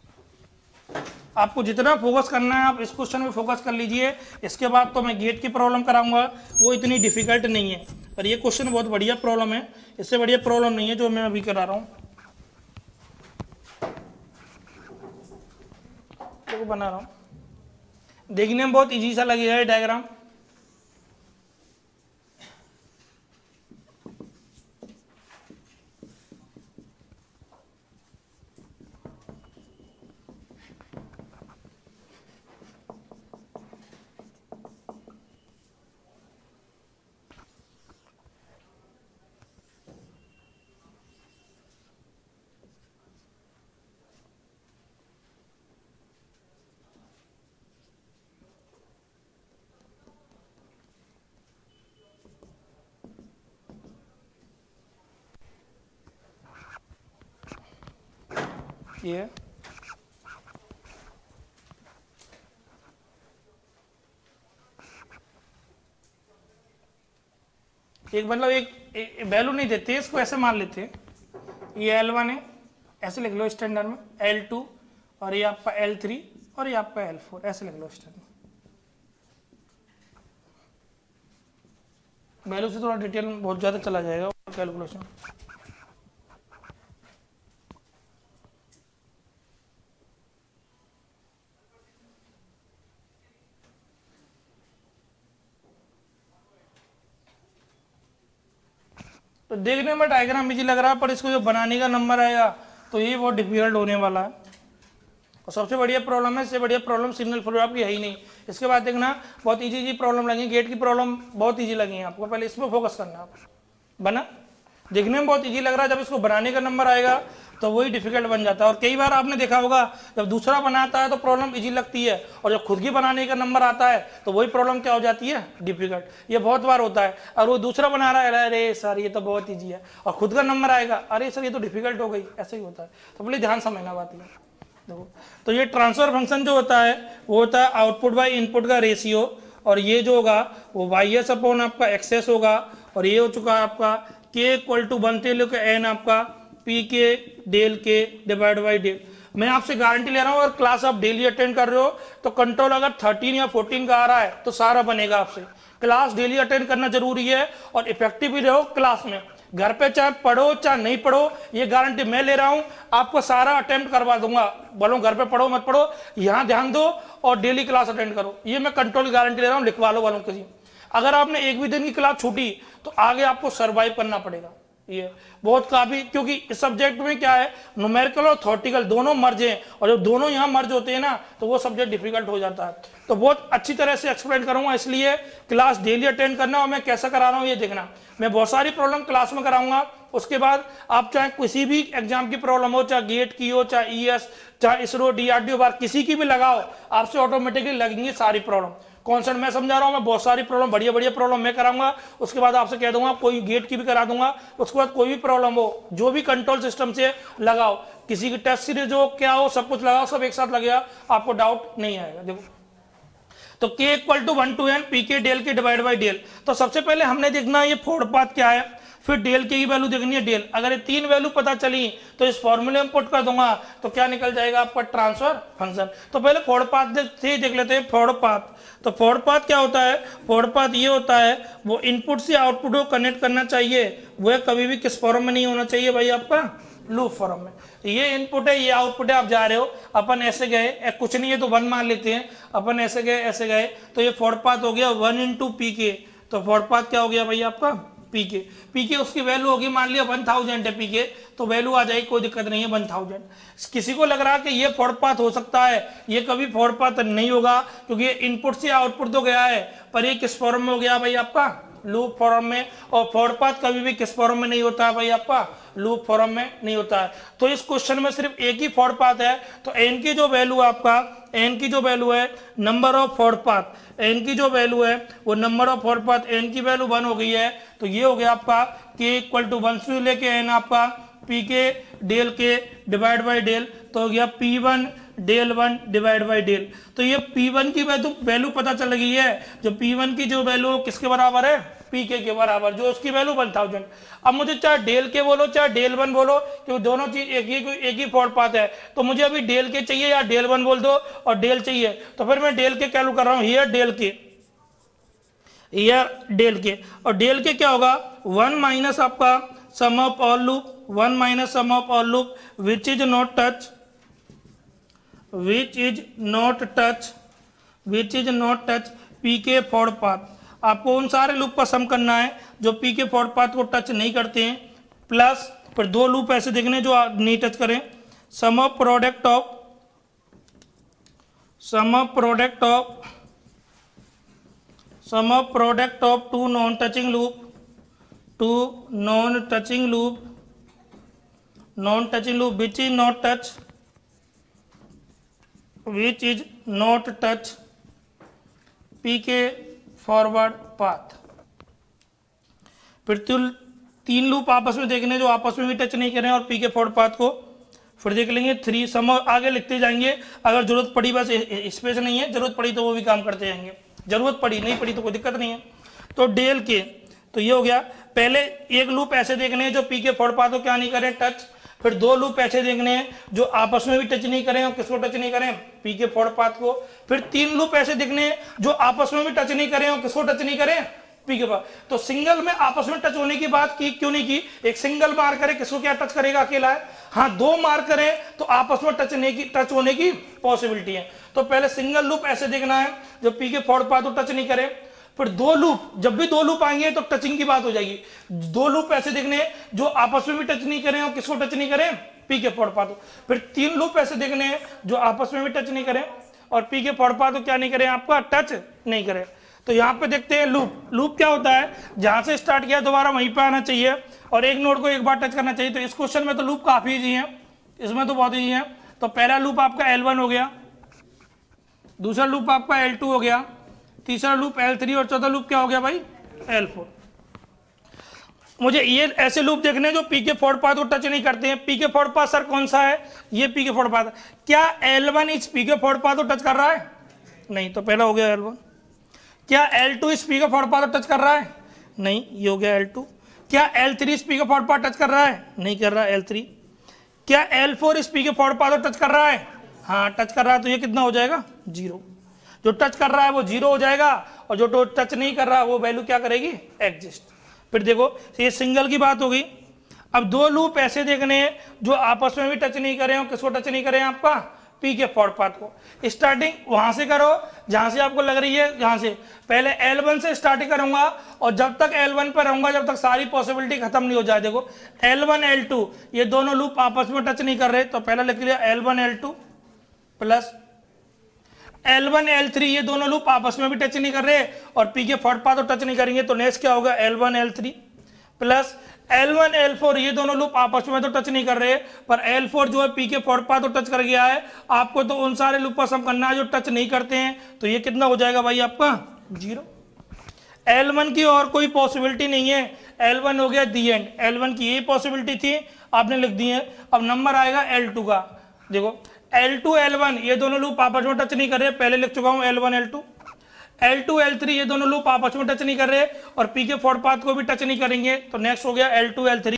आपको जितना focus करना है आप इस question में focus कर लीजिए। इसके बाद तो मैं गेट की प्रॉब्लम कराऊंगा, वो इतनी डिफिकल्ट नहीं है, पर ये क्वेश्चन बहुत बढ़िया प्रॉब्लम है, इससे बढ़िया प्रॉब्लम नहीं है जो मैं अभी करा रहा हूँ, तो बना रहा हूँ। देखने में बहुत इजी सा लगेगा ये डायग्राम। ये एक मतलब एक वैल्यू नहीं देते, इसको ऐसे मान लेते हैं, ये L1 है, ऐसे लिख लो स्टैंडर्ड में, L2 और ये आपका L3 और ये आपका L4, ऐसे लिख लो स्टैंडर्ड में। वैल्यू से थोड़ा डिटेल में बहुत ज़्यादा चला जाएगा कैलकुलेशन। तो देखने में डायग्राम इजी लग रहा है, पर इसको जो बनाने का नंबर आएगा तो ये बहुत डिफिकल्ट होने वाला है। और सबसे बढ़िया प्रॉब्लम है, इससे बढ़िया प्रॉब्लम सिग्नल फ्लो ग्राफ की है ही नहीं। इसके बाद देखना बहुत इजी प्रॉब्लम लगी, गेट की प्रॉब्लम बहुत इजी लगी है आपको, पहले इसमें फोकस करना आप। बना, देखने में बहुत इजी लग रहा है, जब इसको बनाने का नंबर आएगा तो वही डिफिकल्ट बन जाता है। और कई बार आपने देखा होगा जब दूसरा बनाता है तो प्रॉब्लम इजी लगती है, और जब खुद की बनाने का नंबर आता है तो वही प्रॉब्लम क्या हो जाती है, डिफिकल्ट। ये बहुत बार होता है, और वो दूसरा बना रहा है, अरे सर ये तो बहुत ईजी है, और खुद का नंबर आएगा, अरे सर ये तो डिफिकल्ट हो गई, ऐसे ही होता है। तो प्लीज ध्यान समझना बात है। देखो, तो ये ट्रांसफर फंक्शन जो होता है वो होता है आउटपुट बाय इनपुट का रेशियो, और ये जो होगा वो वाई एस अपॉन आपका एक्सेस होगा, और ये हो चुका है आपका के इक्वल टू 1 से लेकर एन आपका P k del k divide by del. मैं आपसे गारंटी ले रहा हूँ, अगर क्लास आप डेली अटेंड कर रहे हो तो कंट्रोल अगर 13 या 14 का आ रहा है तो सारा बनेगा आपसे। क्लास डेली अटेंड करना जरूरी है और इफेक्टिव भी रहो क्लास में। घर पे चाहे पढ़ो चाहे नहीं पढ़ो, ये गारंटी मैं ले रहा हूँ, आपको सारा अटेम्प्ट करवा दूंगा। बोलो घर पे पढ़ो मत पढ़ो, यहाँ ध्यान दो और डेली क्लास अटेंड करो, ये मैं कंट्रोल की गारंटी ले रहा हूँ। लिखवा लो वालों किसी, अगर आपने एक भी दिन की क्लास छूटी तो आगे आपको सर्वाइव करना पड़ेगा। ये बहुत काफी, क्योंकि इस सब्जेक्ट में क्या है, न्यूमेरिकल और थ्योरेटिकल दोनों मर्ज हैं, और जब दोनों यहाँ मर्ज होते हैं ना तो वो सब्जेक्ट डिफिकल्ट हो जाता है। तो बहुत अच्छी तरह से एक्सप्लेन करूंगा, इसलिए क्लास डेली अटेंड करना, और मैं कैसा करा रहा हूँ ये देखना। मैं बहुत सारी प्रॉब्लम क्लास में कराऊंगा, उसके बाद आप चाहे किसी भी एग्जाम की प्रॉब्लम हो, चाहे गेट की हो, चाहे ईएस, चाहे इसरो, डीआरडीओ बार, किसी की भी लगाओ, आपसे ऑटोमेटिकली लगेंगी सारी प्रॉब्लम। कॉन्सेप्ट मैं समझा रहा हूँ, मैं बहुत सारी प्रॉब्लम, बढ़िया बढ़िया प्रॉब्लम मैं कराऊंगा, उसके बाद आपसे कह दूंगा कोई गेट की भी करा दूंगा। उसके बाद कोई भी प्रॉब्लम हो, जो भी कंट्रोल सिस्टम से लगाओ, किसी की टेस्ट सीरीज हो, क्या हो, सब कुछ लगाओ, सब एक साथ लगेगा, आपको डाउट नहीं आएगा। देखो, तो k equal to 1 to n P k del k divide by del. तो सबसे पहले हमने देखना ये फोर्ड पाथ क्या है, फिर डेल के की वैल्यू देखनी है डेल। अगर ये तीन वैल्यू पता चली तो इस फॉर्मूले में पुट कर दूंगा, तो क्या निकल जाएगा आपका ट्रांसफर फंक्शन। तो पहले फोर्ड पाथ देख लेते हैं। फोर्ड पाथ, तो फोर्ड पाथ क्या होता है, फोर्ड पाथ ये होता है वो इनपुट से आउटपुट को कनेक्ट करना चाहिए, वह कभी भी किस फॉर्म में नहीं होना चाहिए भाई, आपका लूप फॉर्म में। ये इनपुट है, ये आउटपुट है, आप जा रहे हो, अपन ऐसे गए, कुछ नहीं है तो 1 मान लेते हैं, अपन ऐसे गए ऐसे गए, तो ये फोर्ड पाथ हो गया 1 into पी के। तो फोर्ड पाथ क्या हो गया भाई आपका पी के। पी के उसकी वैल्यू होगी, मान लिया 1000 है पी के, तो वैल्यू आ जाएगी, कोई दिक्कत नहीं है 1000। किसी को लग रहा है कि ये फोर्ड पाथ हो सकता है, ये कभी फोर्ड पाथ नहीं होगा, क्योंकि ये इनपुट से आउटपुट तो गया है, पर ये किस फॉर्म में हो गया भाई आपका लूप फॉर्म में। और फोर्ड पाथ कभी भी किस फॉर्म में नहीं होता है भाई आपका लूप फॉर्म में नहीं होता है। तो इस क्वेश्चन में सिर्फ एक ही फोर्ड पाथ है, तो एन की जो वैल्यू आपका, एन की जो वैल्यू है number of forward path, N की जो वैल्यू है वो number of forward path, N की वैल्यू 1 हो गई है, तो ये हो गया आपका k इक्वल टू 1 से लेके एन आपका P k del k divide by del, तो हो गया P1 del 1 divide by del. तो ये P1 की वैल्यू पता चल गई है, जो P1 की जो वैल्यू किसके बराबर है, पीके के बराबर, जो उसकी वैल्यू 1000। अब मुझे चाहे डेल के बोलो चाहे डेल 1 बोलो, क्योंकि दोनों चीज एक ही फोर्ड पाथ है, तो मुझे अभी डेल के चाहिए या डेल 1 बोल दो और डेल चाहिए, तो फिर मैं डेल के कैलू कर रहा हूं, here del k, here del k. और डेल के क्या होगा 1 माइनस आपका sum of all loop, 1 minus sum of all loop which is not touch, which is not touch, which is not touch P k forward path. आपको उन सारे loop का सम करना है जो पी के फोर्ड पाथ को touch नहीं करते हैं, प्लस फिर 2 लूप ऐसे देखने जो नहीं टच करें, sum of product of, sum of product of, sum of product of 2 non touching loop, 2 non touching loop, non touching loop which is not touch, which is not touch P k forward path. फिर 3 loop आपस में देखने जो आपस में भी touch नहीं करें और पी के फॉरवर्ड पाथ को, फिर देख लेंगे 3 सम, आगे लिखते जाएंगे, अगर जरूरत पड़ी, बस स्पेस नहीं है, जरूरत पड़ी तो वो भी काम करते जाएंगे, जरूरत पड़ी नहीं पड़ी तो कोई दिक्कत नहीं है। तो डेल के, तो ये हो गया, पहले एक लूप ऐसे देखने हैं जो पी के फॉरवर्ड पाथ को क्या नहीं करें टच, फिर 2 लूप ऐसे देखने हैं जो आपस में भी टच नहीं करें और किसको टच नहीं करें, पी के फॉरवर्ड पाथ को, फिर 3 लूप ऐसे देखने हैं जो आपस में भी टच नहीं करें और किसको टच नहीं करें, पी के पाथ। तो सिंगल में आपस में टच होने की बात की क्यों नहीं की, एक सिंगल मार करे किसको क्या टच करेगा अकेला है, हाँ 2 मार करें तो आपस में टच होने की पॉसिबिलिटी है। तो पहले सिंगल लूप ऐसे देखना है जो पी के फॉरवर्ड पाथ को टच नहीं करे, फिर 2 लूप, जब भी 2 लूप आएंगे तो टचिंग की बात हो जाएगी, 2 लूप ऐसे देखने जो आपस में भी टच नहीं करें और किसको टच नहीं करें, पी के फॉरवर्ड पाथ। फिर 3 लूप ऐसे देखने जो आपस में भी टच नहीं करें और पी के फॉरवर्ड पाथ को क्या नहीं करें, आपका टच नहीं करें। तो यहाँ पे देखते हैं लूप, लूप क्या होता है, जहां से स्टार्ट किया दोबारा वहीं पे आना चाहिए और एक नोड को एक बार टच करना चाहिए। तो इस क्वेश्चन में तो लूप काफी ईजी है, इसमें तो बहुत ईजी है। तो पहला लूप आपका L1 हो गया, दूसरा लूप आपका L2 हो गया, तीसरा लूप L3 और चौथा लूप क्या हो गया भाई L4। मुझे ये ऐसे लूप देखने जो पी के फॉरवर्ड पाथ को टच नहीं करते हैं। P k forward path sir कौन सा है? ये पी के फॉरवर्ड पाथ। क्या L1 इस पी के फॉरवर्ड पाथ को टच कर रहा है? नहीं, तो पहला हो गया L1। क्या L2 इस पी के फॉरवर्ड पाथ को टच कर रहा है? नहीं, ये हो गया L2। क्या L3 इस P k forward path touch कर रहा है? नहीं कर रहा, L3। क्या L4 इस पी के फॉरवर्ड पाथ को टच कर रहा है? हाँ, टच कर रहा है, तो ये कितना हो जाएगा? 0। जो टच कर रहा है वो 0 हो जाएगा, और जो टच नहीं कर रहा वो वैल्यू क्या करेगी? एग्जिस्ट। फिर देखो ये सिंगल की बात होगी। अब दो लूप ऐसे देखने हैं जो आपस में भी टच नहीं करें, और किसको टच नहीं करें? आपका पी के फॉरवर्ड पाथ को। स्टार्टिंग वहां से करो जहां से आपको लग रही है, जहां से पहले L1 से स्टार्ट करूंगा, और जब तक L1 पर रहूंगा जब तक सारी पॉसिबिलिटी खत्म नहीं हो जाए। देखो L1 L2 ये दोनों लूप आपस में टच नहीं कर रहे, तो पहला लिख लिया L1 L2 plus L1 L3 ये दोनों लूप आपस में भी टच नहीं कर रहे और पी के फॉरवर्ड पाथ तो टच नहीं करेंगे, तो नेक्स्ट क्या होगा? L1 L3 plus L1 L4 ये दोनों लूप आपस में तो टच नहीं कर रहे, पर L4 जो है पी के फॉरवर्ड पाथ तो टच कर गया है। आपको तो उन सारे लूप पर सम करना है जो टच नहीं करते हैं, तो ये कितना हो जाएगा भाई आपका? 0। L1 की और कोई पॉसिबिलिटी नहीं है, L1 हो गया दी एंड। L1 की ये पॉसिबिलिटी थी, आपने लिख दी है। अब नंबर आएगा L2 का। देखो L2 L1 ये दोनों लूप आपस में टच नहीं कर रहे, पहले लिख चुका हूं L1 L2। L2 L3 ये दोनों लूप आपस में टच नहीं कर रहे और पी के फॉरवर्ड पाथ को भी टच नहीं करेंगे, तो नेक्स्ट हो गया L2 L3।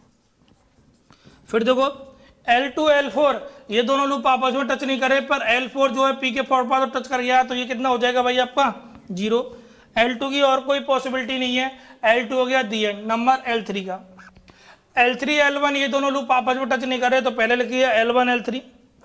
फिर देखो L2 L4 ये दोनों लूप आपस में टच नहीं कर रहे, पर L4 जो है P k forward path touch कर गया, तो ये कितना हो जाएगा भाई आपका? 0। L2 की और कोई पॉसिबिलिटी नहीं है, L2 हो गया दी एंड। नंबर L3 का। L3 L1 ये दोनों लूप आपस में टच नहीं कर रहे, तो पहले लिखिए L1 L3।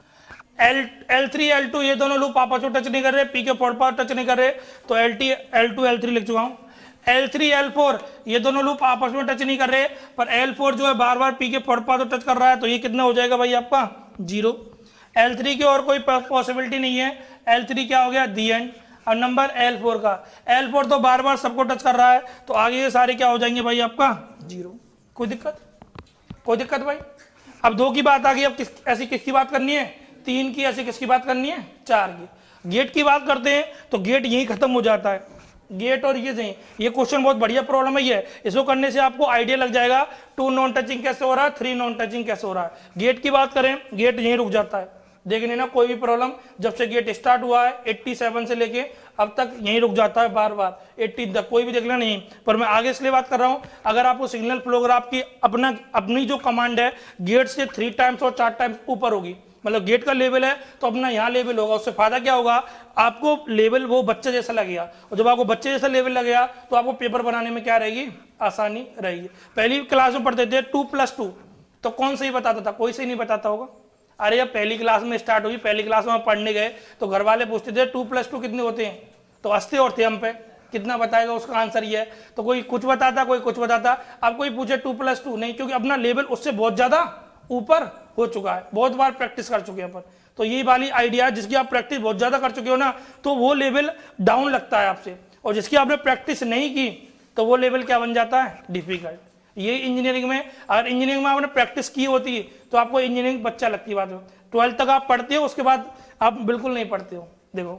L3 L2 ये दोनों लूप आपस में टच नहीं कर रहे, P k forward path touch नहीं कर रहे, तो L2 L3 लिख चुका हूं। L3 L4 ये दोनों लूप आपस में टच नहीं कर रहे, पर L4 जो है बार बार P k forward path touch कर रहा है, तो ये कितना हो जाएगा भाई आपका? 0। L3 की और कोई पॉसिबिलिटी नहीं है, L3 क्या हो गया? दी एंड। अब नंबर L4 का। L4 तो बार बार सबको टच कर रहा है, तो आगे ये सारे क्या हो जाएंगे भाई आपका? 0। कोई दिक्कत? कोई दिक्कत भाई? अब 2 की बात आ गई, अब ऐसी किसकी बात करनी है? 3 की। ऐसी किसकी बात करनी है? 4 की। गेट की बात करते हैं, तो गेट यही खत्म हो जाता है। गेट और ये क्वेश्चन बहुत बढ़िया प्रॉब्लम है ये, इसको करने से आपको आइडिया लग जाएगा 2 नॉन टचिंग कैसे हो रहा है, 3 नॉन टचिंग कैसे हो रहा है। गेट की बात करें, गेट यहीं रुक जाता है। देखने ना कोई भी प्रॉब्लम जब से गेट स्टार्ट हुआ है 87 से लेके अब तक यहीं रुक जाता है, बार बार 80 तक कोई भी देख लेना नहीं। पर मैं आगे इसलिए बात कर रहा हूं, अगर आपको सिग्नल फ्लो ग्राफ की अपनी जो कमांड है गेट से 3 टाइम्स और 4 टाइम्स ऊपर होगी, मतलब गेट का लेवल है तो अपना यहाँ लेवल होगा, उससे फायदा क्या होगा? आपको लेवल वो बच्चे जैसा लगेगा, और जब आपको बच्चे जैसा लेवल लगेगा तो आपको पेपर बनाने में क्या रहेगी? आसानी रहेगी। पहली क्लास में पढ़ते थे 2+2, तो कौन सही बताता था? कोई सही नहीं बताता होगा। अरे जब पहली क्लास में स्टार्ट हुई, पहली क्लास में पढ़ने गए तो घर वाले पूछते थे 2+2 कितने होते हैं, तो हंसते और थे हम पे, कितना बताएगा उसका आंसर ये है। तो कोई कुछ बताता, कोई कुछ बताता। अब कोई पूछे 2+2 नहीं, क्योंकि अपना लेवल उससे बहुत ज्यादा ऊपर हो चुका है, बहुत बार प्रैक्टिस कर चुके हैं अपन। तो ये वाली आइडिया जिसकी आप प्रैक्टिस बहुत ज्यादा कर चुके हो ना, तो वो लेवल डाउन लगता है आपसे, और जिसकी आपने प्रैक्टिस नहीं की तो वो लेवल क्या बन जाता है? डिफिकल्ट। ये इंजीनियरिंग में, अगर इंजीनियरिंग में आपने प्रैक्टिस की होती तो आपको इंजीनियरिंग बच्चा लगती है। बात 12th तक आप पढ़ते हो, उसके बाद आप बिल्कुल नहीं पढ़ते हो। देखो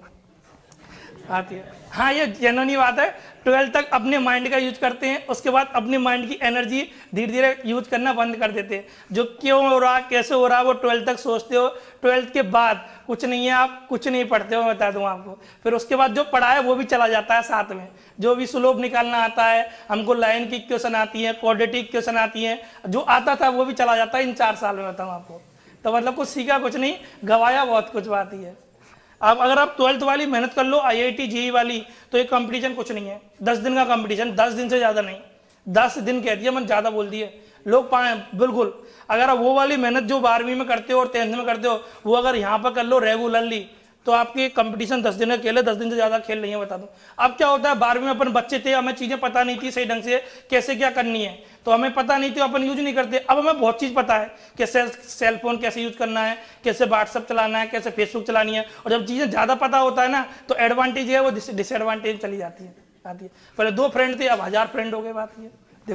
आती है, हाँ ये जेन्युइन बात है। 12th तक अपने माइंड का यूज करते हैं, उसके बाद अपनी माइंड की एनर्जी धीरे धीरे यूज करना बंद कर देते हैं। जो क्यों हो रहा, कैसे हो रहा, वो 12th तक सोचते हो। 12th के बाद कुछ नहीं है, आप कुछ नहीं पढ़ते हो, बता दूं आपको। फिर उसके बाद जो पढ़ा है वो भी चला जाता है साथ में। जो भी स्लोप निकालना आता है, हमको लाइन की इक्वेशन आती है, क्वाड्रेटिक इक्वेशन आती है, जो आता था वो भी चला जाता है इन 4 साल में, बताऊँ आपको। तो मतलब कुछ सीखा कुछ नहीं, गवाया बहुत कुछ बात ही है। अब अगर आप 12th वाली मेहनत कर लो, IIT JEE वाली, तो ये कंपटीशन कुछ नहीं है। 10 दिन का कंपटीशन, 10 दिन से ज्यादा नहीं, 10 दिन कह दिया, मैंने ज्यादा बोल दिए, लोग पाए बिल्कुल। अगर आप वो वाली मेहनत जो 12वीं में करते हो और 10th में करते हो, वो अगर यहाँ पर कर लो रेगुलरली, तो आपके कंपटीशन 10 दिन का खेल है, 10 दिन से ज्यादा खेल नहीं है, बता दूं। अब क्या होता है, 12वीं में अपन बच्चे थे, हमें चीजें पता नहीं थी सही ढंग से कैसे क्या करनी है, तो हमें पता नहीं थी, अपन यूज नहीं करते। अब हमें बहुत चीज पता है, कैसे सेल फोन कैसे यूज करना है, कैसे व्हाट्सअप चलाना है, कैसे फेसबुक चलानी है। और जब चीजें ज्यादा पता होता है ना, तो एडवांटेज है वो डिसएडवांटेज चली जाती है, आती है। पहले 2 फ्रेंड थे, अब 1000 फ्रेंड हो गए, बात ये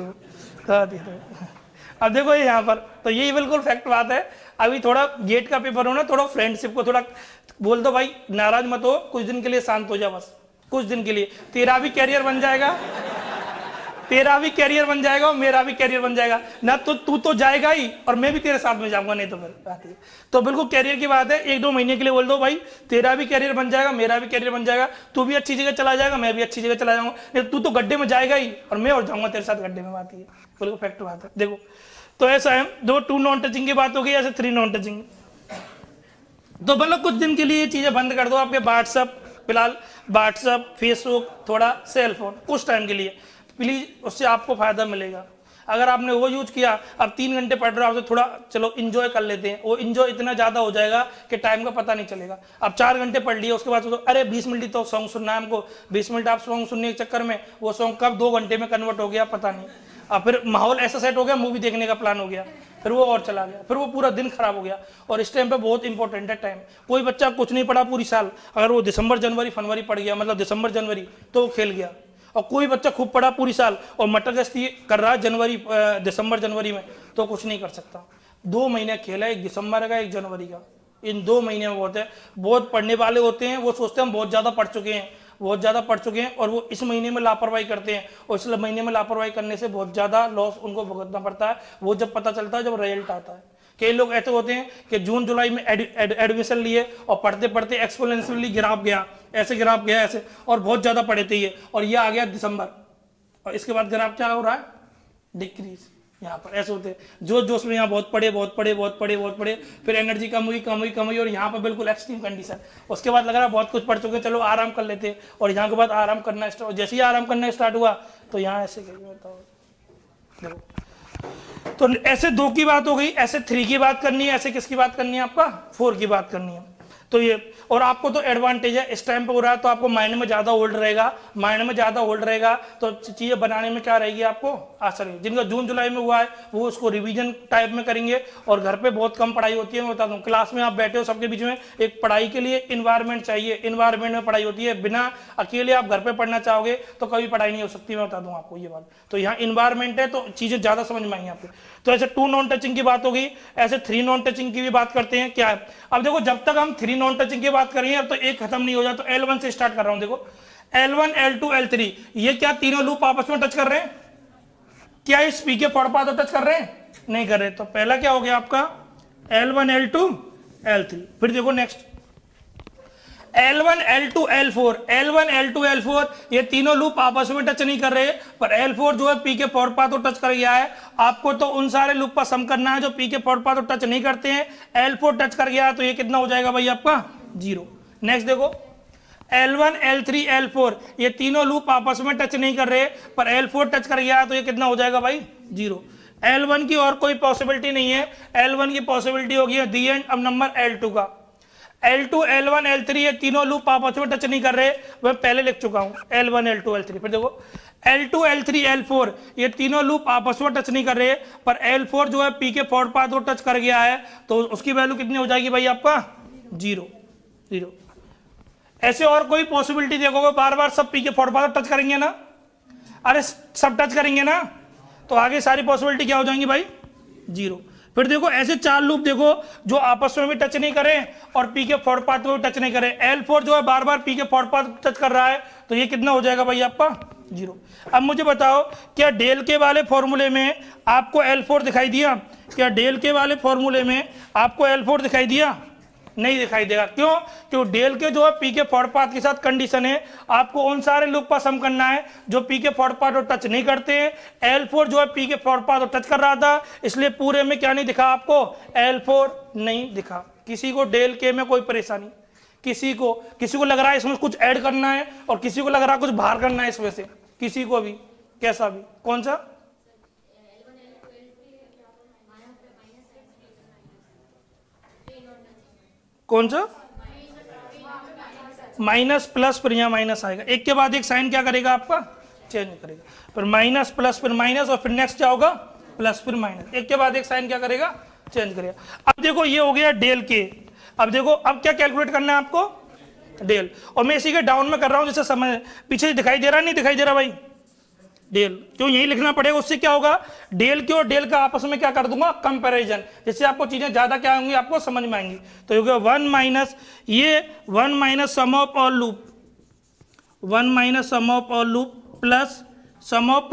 देखो। अब देखो ये यहाँ पर, तो यही बिल्कुल फैक्ट बात है। अभी थोड़ा गेट का पेपर हो ना, थोड़ा फ्रेंडशिप को थोड़ा बोल दो, भाई नाराज मत हो, कुछ दिन के लिए शांत हो जा, बस कुछ दिन के लिए, तेरा भी कैरियर बन जाएगा, तेरा भी कैरियर बन जाएगा और मेरा भी कैरियर बन जाएगा ना, तो तू तो जाएगा ही और मैं भी तेरे साथ में जाऊंगा, नहीं तो फिर बात है। तो बिल्कुल कैरियर की बात है, 1-2 महीने के लिए बोल दो भाई तेरा भी कैरियर बन जाएगा, मेरा भी कैरियर बन जाएगा, तू भी अच्छी जगह चला जाएगा, मैं भी अच्छी जगह चला जाऊंगा, नहीं तू तो गड्ढे में जाएगा ही और मैं और जाऊंगा तेरे साथ गड्ढे में, बात है बिल्कुल फैक्ट बात है। देखो तो ऐसा है, दो 2 नॉन टचिंग की बात हो गई, ऐसे 3 नॉन टचिंग। तो मतलब कुछ दिन के लिए ये चीजें बंद कर दो, आपके व्हाट्सअप फिलहाल, व्हाट्सअप फेसबुक थोड़ा सेल फोन कुछ टाइम के लिए प्लीज, उससे आपको फायदा मिलेगा। अगर आपने वो यूज किया, अब 3 घंटे पढ़ रहे हो, आपसे थोड़ा चलो इंजॉय कर लेते हैं, वो इंजॉय इतना ज्यादा हो जाएगा कि टाइम का पता नहीं चलेगा। आप 4 घंटे पढ़ लिए, उसके बाद तो अरे 20 मिनट तो सॉन्ग सुनना है हमको, 20 मिनट आप सॉन्ग सुनने के चक्कर में वो सॉन्ग कब 2 घंटे में कन्वर्ट हो गया पता नहीं, और फिर माहौल ऐसा सेट हो गया, मूवी देखने का प्लान हो गया, फिर वो और चला गया, फिर वो पूरा दिन खराब हो गया। और इस टाइम पे बहुत इंपॉर्टेंट है टाइम। कोई बच्चा कुछ नहीं पढ़ा पूरी साल, अगर वो दिसंबर जनवरी फरवरी पढ़ गया, मतलब दिसंबर जनवरी, तो वो खेल गया। और कोई बच्चा खूब पढ़ा पूरी साल और मटर गश्ती कर रहा है दिसंबर जनवरी में, तो कुछ नहीं कर सकता। 2 महीने खेला, एक दिसंबर का एक जनवरी का, इन 2 महीने में बहुत है। बहुत पढ़ने वाले होते हैं, वो सोचते हैं हम बहुत ज़्यादा पढ़ चुके हैं, बहुत ज़्यादा पढ़ चुके हैं, और वो इस महीने में लापरवाही करते हैं, और इस महीने में लापरवाही करने से बहुत ज़्यादा लॉस उनको भुगतना पड़ता है। वो जब पता चलता है, जब रिजल्ट आता है। कई लोग ऐसे होते हैं कि जून जुलाई में एडमिशन लिए और पढ़ते पढ़ते एक्सपोनेंशियली गिराफ गया, ऐसे गिराफ गया ऐसे, और बहुत ज़्यादा पढ़े थे ये, और ये आ गया दिसंबर, और इसके बाद गिराफ क्या हो रहा है, डिक्रीज। यहाँ पर ऐसे होते हैं जो जोश में यहाँ बहुत पढ़े, फिर एनर्जी कम हुई, और यहाँ पर बिल्कुल एक्सट्रीम कंडीशन। उसके बाद लग रहा है बहुत कुछ पढ़ चुके, चलो आराम कर लेते, और यहाँ के बाद आराम करना स्टार्ट, जैसे ही आराम करना स्टार्ट हुआ तो यहाँ ऐसे देखो। तो ऐसे 2 की बात हो गई, ऐसे 3 की बात करनी है, ऐसे किसकी बात करनी है, आपका 4 की बात करनी है। तो ये, और आपको तो एडवांटेज है, इस टाइम पे हो रहा है तो आपको माइंड में ज़्यादा होल्ड रहेगा, तो चीज़ें बनाने में क्या रहेगी, आपको आसानी। जिनका जून जुलाई में हुआ है वो उसको रिवीजन टाइप में करेंगे, और घर पे बहुत कम पढ़ाई होती है। मैं बता दूं, क्लास में आप बैठे हो, सबके बीच में एक पढ़ाई के लिए इन्वायरमेंट चाहिए, इन्वायरमेंट में पढ़ाई होती है। बिना अकेले आप घर पे पढ़ना चाहोगे तो कभी पढ़ाई नहीं हो सकती, मैं बता दूं आपको ये बात। तो यहाँ इन्वायरमेंट है तो चीज़ें ज़्यादा समझ में आएंगी आपको। तो ऐसे 2 नॉन टचिंग की बात हो गई, ऐसे 3 नॉन टचिंग की भी बात करते हैं। क्या है, अब देखो जब तक हम 3 नॉन टचिंग की बात करेंगे, अब तो एक खत्म नहीं हो जाए, तो L1 से स्टार्ट कर रहा हूं। देखो L1 L2 L3, ये क्या तीनों लूप आपस में टच कर रहे हैं? क्या इस पी के फॉरपाथ तो टच कर रहे हैं? नहीं कर रहे। तो पहला क्या हो गया आपका L1 L2 L3। फिर देखो next L1 L2 L4, L1 L2 L4, ये तीनों लूप आपस में टच नहीं कर रहे, पर L4 जो है पी के फॉरपाथ तो टच कर गया है। आपको तो उन सारे लूप का सम करना है जो पी के फॉरपाथ तो टच नहीं करते हैं। L4 टच कर गया तो ये कितना हो जाएगा भाई आपका 0। नेक्स्ट देखो L1 L3 L4, ये तीनों लूप आपस में टच नहीं कर रहे, पर L4 टच कर गया तो ये कितना हो जाएगा भाई 0। L1 की और कोई पॉसिबिलिटी नहीं है, L1 की पॉसिबिलिटी होगी दी एंड। अब नंबर L2 का, L2 L1 L3, ये तीनों लूप आपस में टच नहीं कर रहे, मैं पहले लिख चुका हूं L1 L2 L3। फिर देखो L2 L3 L4, ये तीनों लूप आपस में टच नहीं कर रहे, पर L4 जो है पी के फॉरपाथ को टच कर गया है, तो उसकी वैल्यू कितनी हो जाएगी भाई आपका 0। ऐसे और कोई पॉसिबिलिटी देखोगे, बार बार सब पी के फॉरपाथ टच करेंगे ना, अरे सब टच करेंगे ना, तो आगे सारी पॉसिबिलिटी क्या हो जाएंगी भाई 0। फिर देखो ऐसे 4 लूप देखो जो आपस में भी टच नहीं करें और पी के फॉरपाथ को भी टच नहीं करें। L4 जो है बार बार पी के फॉरपाथ टच कर रहा है, तो ये कितना हो जाएगा भाई आपका 0। अब मुझे बताओ, क्या डेल के वाले फॉर्मूले में आपको L4 दिखाई दिया? क्या डेल के वाले फॉर्मूले में आपको L4 दिखाई दिया? नहीं दिखाई देगा। क्यों? क्योंकि डेल के जो है पी के फॉरपाथ के साथ कंडीशन है, आपको उन सारे लूप का सम करना है जो पी के फॉरपाथ और टच नहीं करते हैं। L4 जो है पी के फॉरपाथ और टच कर रहा था, इसलिए पूरे में क्या नहीं दिखा आपको, L4 नहीं दिखा। किसी को डेल के में कोई परेशानी, किसी को लग रहा है इसमें कुछ ऐड करना है और किसी को लग रहा है कुछ बाहर करना है इसमें से, किसी को भी कैसा भी। कौन सा? कौन सा? माइनस प्लस, फिर यहाँ माइनस आएगा, एक के बाद एक साइन क्या करेगा आपका चेंज करेगा, फिर माइनस प्लस फिर माइनस, और फिर नेक्स्ट क्या होगा प्लस फिर माइनस, एक के बाद एक साइन क्या करेगा चेंज करेगा। अब देखो ये हो गया डेल के। अब देखो अब क्या कैलकुलेट करना है आपको डेल, और मैं इसी के डाउन में कर रहा हूं, जैसे समझ पीछे दिखाई दे रहा नहीं दिखाई दे रहा भाई डेल, क्यों यही लिखना पड़ेगा। उससे क्या होगा, डेल के और डेल का आपस में क्या कर दूंगा कंपैरिजन, जिससे आपको चीजें ज्यादा क्या होंगी आपको समझ में आएंगी। तो ये 1 माइनस ये 1 minus sum of all loop, 1 minus sum of all loop plus sum of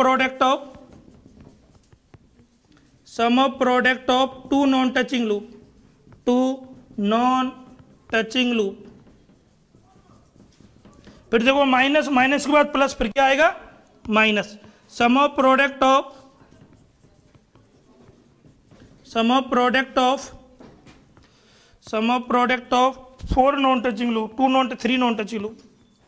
product of two non touching loop, two non touching loop. फिर देखो माइनस, माइनस के बाद प्लस, फिर क्या आएगा minus. Sum of product of four non touching loop, three non touching loop,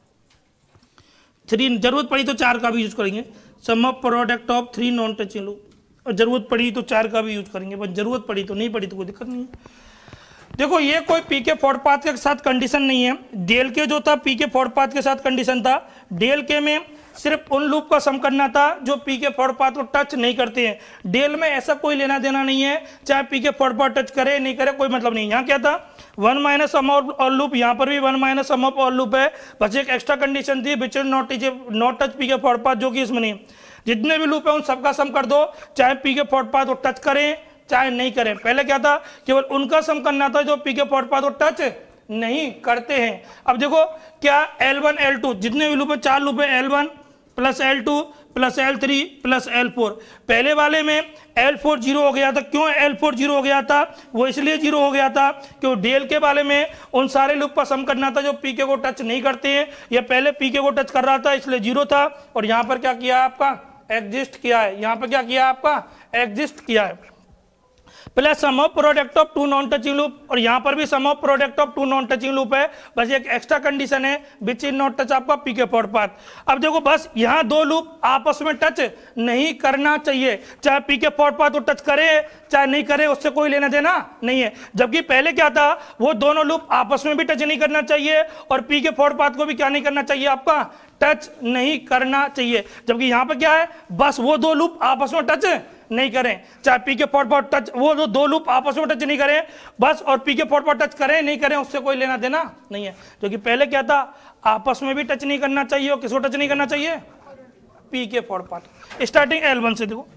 three, जरूरत पड़ी तो चार का भी यूज करेंगे। Sum of product of three non touching loop, और जरूरत पड़ी तो चार का भी यूज करेंगे, बस जरूरत पड़ी तो, नहीं पड़ी तो कोई दिक्कत नहीं है। देखो ये कोई पी के फॉर पाथ के साथ कंडीशन नहीं है। डेल के जो था पी के फॉर पाथ के साथ कंडीशन था। डेल के में सिर्फ उन लूप का सम करना था जो पी के फॉर पाथ को टच नहीं करते हैं। डेल में ऐसा कोई लेना देना नहीं है, चाहे P k for path touch करे नहीं करे कोई मतलब नहीं। यहाँ क्या था, one minus sum of all loop, यहाँ पर भी one minus sum of all loop है। बस एक एक्स्ट्रा कंडीशन थी, which not touch P k for path, जो कि इसमें नहीं। जितने भी लूप है उन सबका सम कर दो, चाहे पी के फॉर पाथ को टच करें चाहे नहीं करें। पहले क्या था, केवल उनका सम करना था जो पी के फॉर पाथ को टच नहीं करते हैं। अब देखो क्या L1 L2 जितने भी लूप है, चार लूप है, L1 plus L2 plus L3 plus L4। पहले वाले में L4 जीरो हो गया था। क्यों L4 जीरो हो गया था, वो इसलिए जीरो हो गया था क्योंकि डेल के वाले में उन सारे लूप का सम करना था जो पीके को टच नहीं करते हैं। ये पहले पीके को टच कर रहा था इसलिए जीरो था, और यहाँ पर क्या किया आपका एग्जिस्ट किया है, यहाँ पर क्या किया आपका एग्जिस्ट किया है। Plus sum of product of two non touching loop, और यहां पर भी sum of product of two non touching loop है। बस एक एक्स्ट्रा कंडीशन है, विच इज नॉट टच आपका पी के फॉर पाथ। अब देखो बस यहां दो लूप आपस में टच नहीं करना चाहिए, चाहे पी के फॉर पाथ को टच करे चाहे नहीं करे, उससे कोई लेना देना नहीं है। जबकि पहले क्या था, वो दोनों लूप आपस में भी टच नहीं करना चाहिए और पी के फॉर पाथ को भी क्या नहीं करना चाहिए, आपका टच नहीं करना चाहिए। जबकि यहां पर क्या है, बस वो दो लूप आपस में टच नहीं करें, चाहे P k for path touch, वो दो लूप आपस में टच नहीं करें बस, और P k for path touch करें नहीं करें उससे कोई लेना देना नहीं है। क्योंकि पहले क्या था, आपस में भी टच नहीं करना चाहिए, और किसको टच नहीं करना चाहिए, P k for path. Starting L1 से देखो,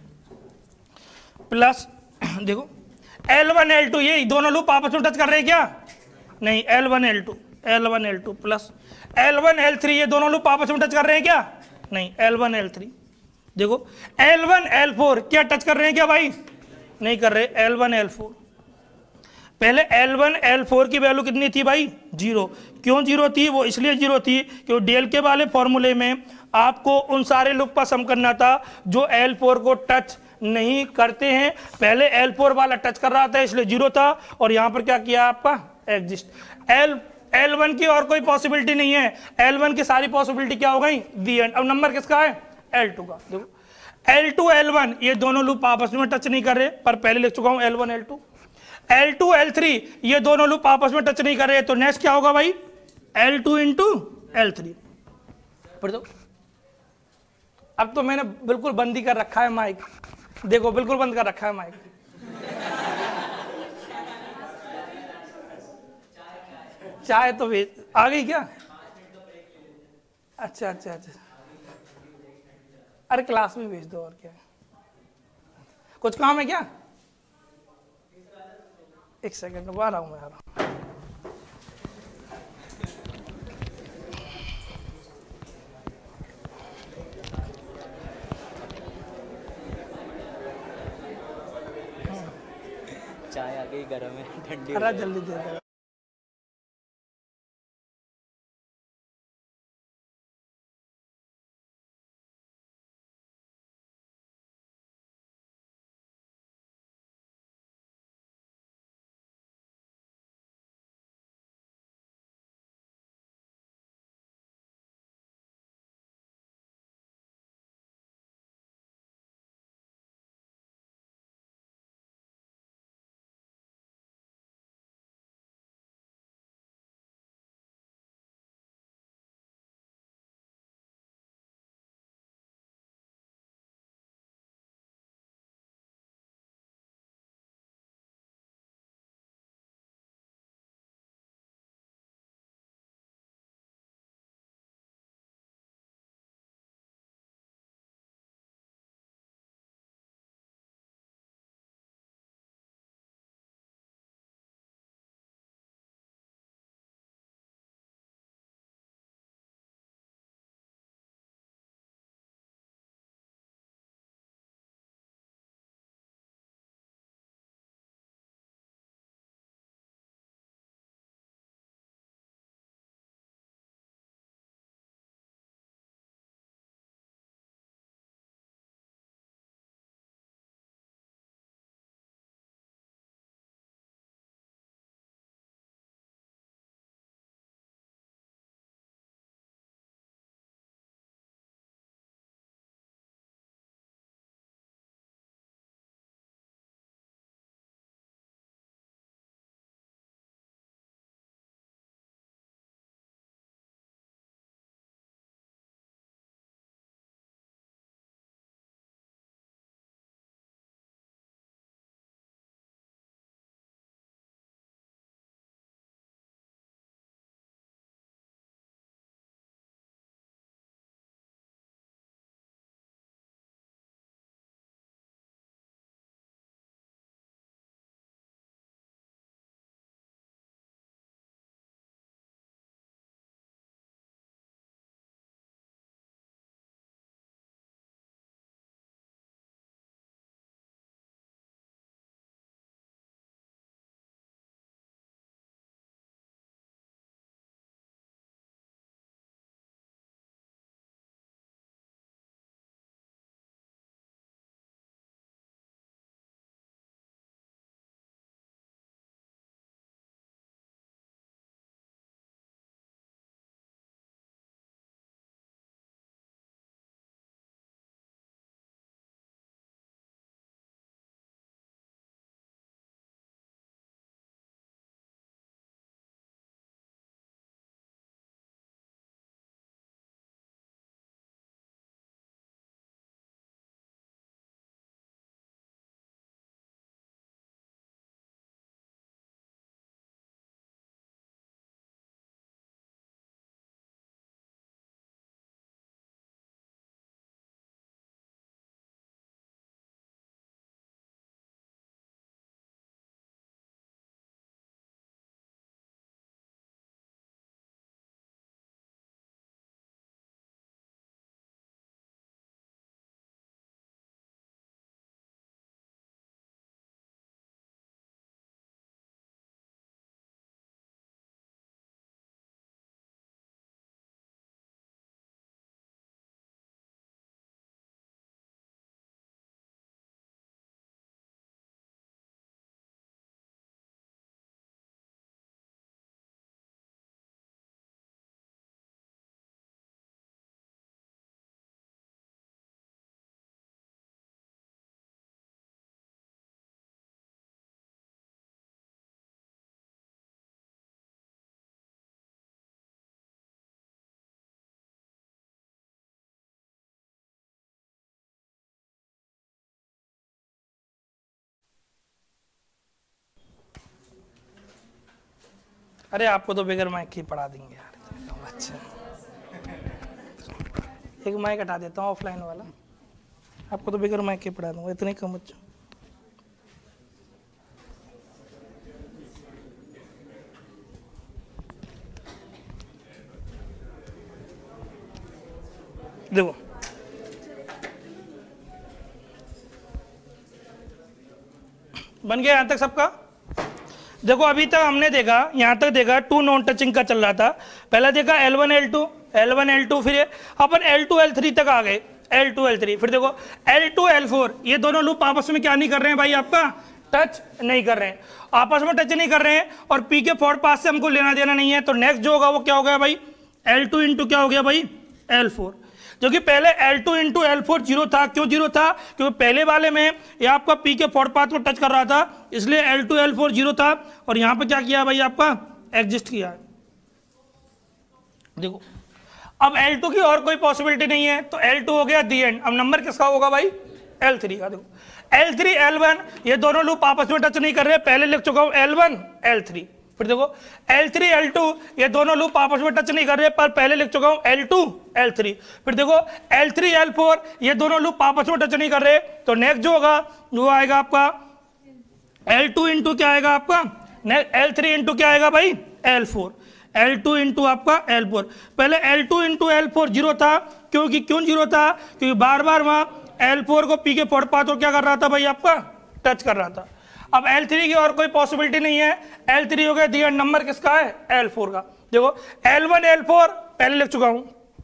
प्लस देखो L1 L2 ये दोनों लूप आपस में टच कर रहे हैं क्या, नहीं, L1 L2 plus L1 L3 ये दोनों लूप आपस में टच कर रहे हैं क्या, नहीं, L1 L3। देखो L1 L4 क्या टच कर रहे हैं क्या भाई, नहीं कर रहे, L1 L4। पहले L1 L4 की वैल्यू कितनी थी भाई, जीरो। क्यों जीरो थी, वो इसलिए जीरो थी क्योंकि डेल के वाले फॉर्मूले में आपको उन सारे लूप का सम करना था जो L4 को टच नहीं करते हैं। पहले L4 वाला टच कर रहा था इसलिए जीरो था, और यहां पर क्या किया आपका एग्जिस्ट। L1 की और कोई पॉसिबिलिटी नहीं है, L1 की सारी पॉसिबिलिटी क्या हो गई, दी एंड। अब नंबर किसका है, L2 का। देखो L2 L1 ये दोनों लूप आपस में टच नहीं कर रहे, पर पहले लिख चुका हूं L1 L2। L2 L3 ये दोनों लूप आपस में टच नहीं कर रहे, तो नेक्स्ट क्या होगा भाई, L2 इंटू L3। पढ़ दो। अब तो मैंने बिल्कुल बंदी कर रखा है माइक, देखो बिल्कुल बंद कर रखा है माइक। चाय तो आ गई क्या, अच्छा अच्छा अच्छा, अरे क्लास में भेज दो, और क्या है, कुछ काम है क्या, एक सेकंड आ रहा हूं मैं, आ रहा हूं। चाय आ गई गर्म है, ठंडी, अरे जल्दी दे। अरे आपको तो बगैर माइक ही पढ़ा देंगे यार। अच्छा एक माइक हटा देता हूँ ऑफलाइन वाला, आपको तो बगैर माइक ही पढ़ा दूंगा, इतने कम बच्चों। देखो बन गया यहां तक सबका। देखो अभी तक हमने देखा, यहां तक देखा 2 नॉन टचिंग का चल रहा था। पहला देखा L1 L2, फिर अपन L2 L3 तक आ गए, L2 L3। फिर देखो L2 L4, ये दोनों लूप आपस में क्या नहीं कर रहे हैं भाई, आपका टच नहीं कर रहे हैं, आपस में टच नहीं कर रहे हैं, और पी के फॉर पास से हमको लेना देना नहीं है। तो नेक्स्ट जो होगा वो क्या हो गया भाई, L2 इंटू क्या हो गया भाई, L4। जो कि पहले L2 इंटू L4 जीरो था। क्यों जीरो था, क्योंकि पहले वाले में ये आपका पी के फॉर पाथ को टच कर रहा था, इसलिए L2 L4 जीरो था। और यहां पे क्या किया भाई, आपका एग्जिस्ट किया है। देखो अब L2 की और कोई पॉसिबिलिटी नहीं है, तो L2 हो गया दी एंड। अब नंबर किसका होगा भाई, L3 का। देखो L3 L1 ये दोनों लूप आपस में टच नहीं कर रहे, पहले लिख चुका हूं L1 L3। फिर देखो L3 L2 ये दोनों लूप आपस में टच नहीं कर रहे, पर पहले लिख चुका हूं L2 L3। फिर देखो L3 L4 ये दोनों लूप आपस में टच नहीं कर रहे, तो नेक्स्ट जो होगा वो आएगा आपका L2 इंटू क्या आएगा आपका, L3 इंटू क्या आएगा भाई, L4। L2 इंटू आपका L4। पहले L2 इंटू L4 जीरो था, क्योंकि क्यों जीरो था, क्योंकि बार बार वहां L4 को पी के फॉर पाथ को क्या कर रहा था भाई, आपका टच कर रहा था। अब L3 की और कोई पॉसिबिलिटी नहीं है, L3 हो गया दिया, नंबर किसका है, L4 का। देखो L1 L4 पहले लिख चुका हूं,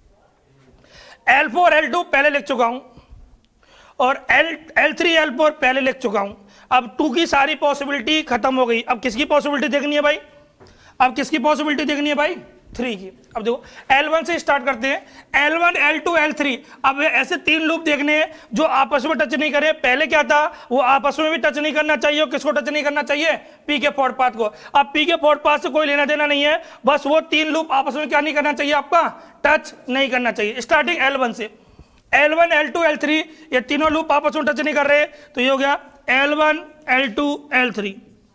L4 L2 पहले लिख चुका हूं, और L3 L4 पहले लिख चुका हूं। अब 2 की सारी पॉसिबिलिटी खत्म हो गई। अब किसकी पॉसिबिलिटी देखनी है भाई, अब किसकी पॉसिबिलिटी देखनी है भाई, 3 की। अब देखो L1 से स्टार्ट करते हैं, L1 L2 L3। अब ऐसे 3 लूप देखने हैं जो आपस में टच नहीं करे। पहले क्या था, वो आपस में भी टच नहीं करना चाहिए, और किसको टच नहीं करना चाहिए, पी के फॉर पाथ को। अब पी के फॉर पाथ से कोई लेना देना नहीं है, बस वो 3 लूप आपस में क्या नहीं करना चाहिए, आपका टच नहीं करना चाहिए। स्टार्टिंग L1 से, L1 L2 L3 ये तीनों लूप आपस में टच नहीं कर रहे, तो ये हो गया L1 L2 L3।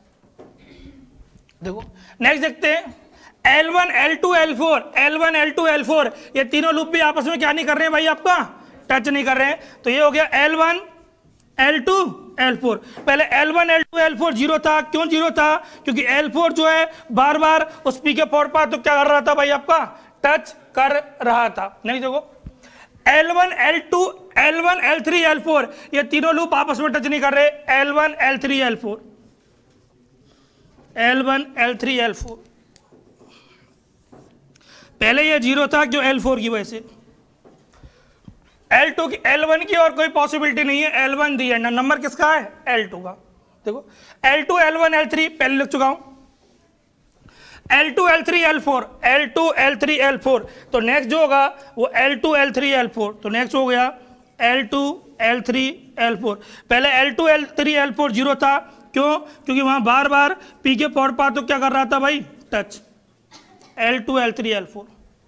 देखो नेक्स्ट देखते हैं L1 L2 L4, L1 L2 L4 ये तीनों लूप भी आपस में क्या नहीं कर रहे हैं भाई, आपका टच नहीं कर रहे हैं, तो ये हो गया L1 L2 L4। पहले L1 L2 L4 जीरो था। क्यों जीरो था, क्योंकि L4 जो है बार बार उस पी के फॉर पाथ तो क्या कर रहा था भाई, आपका टच कर रहा था। नहीं देखो L1 L2 L1 L3 L4 ये तीनों लूप आपस में टच नहीं कर रहे, L1 L3 L4, L1 L3 L4। पहले ये जीरो था क्यों, L4 की वजह से। L2 की L1 की और कोई पॉसिबिलिटी नहीं है, L1 दी एंड। नंबर किसका है, L2 का। देखो L2 L1 L3 पहले लिख चुका हूं, L2 L3 L4, L2 L3 L4। तो नेक्स्ट जो होगा वो L2 L3 L4। तो नेक्स्ट हो गया L2 L3 L4। पहले L2 L3 L4 जीरो था, क्यों, क्योंकि वहां बार बार पी के फॉर पाथ तो क्या कर रहा था भाई, टच। L2 L3 L4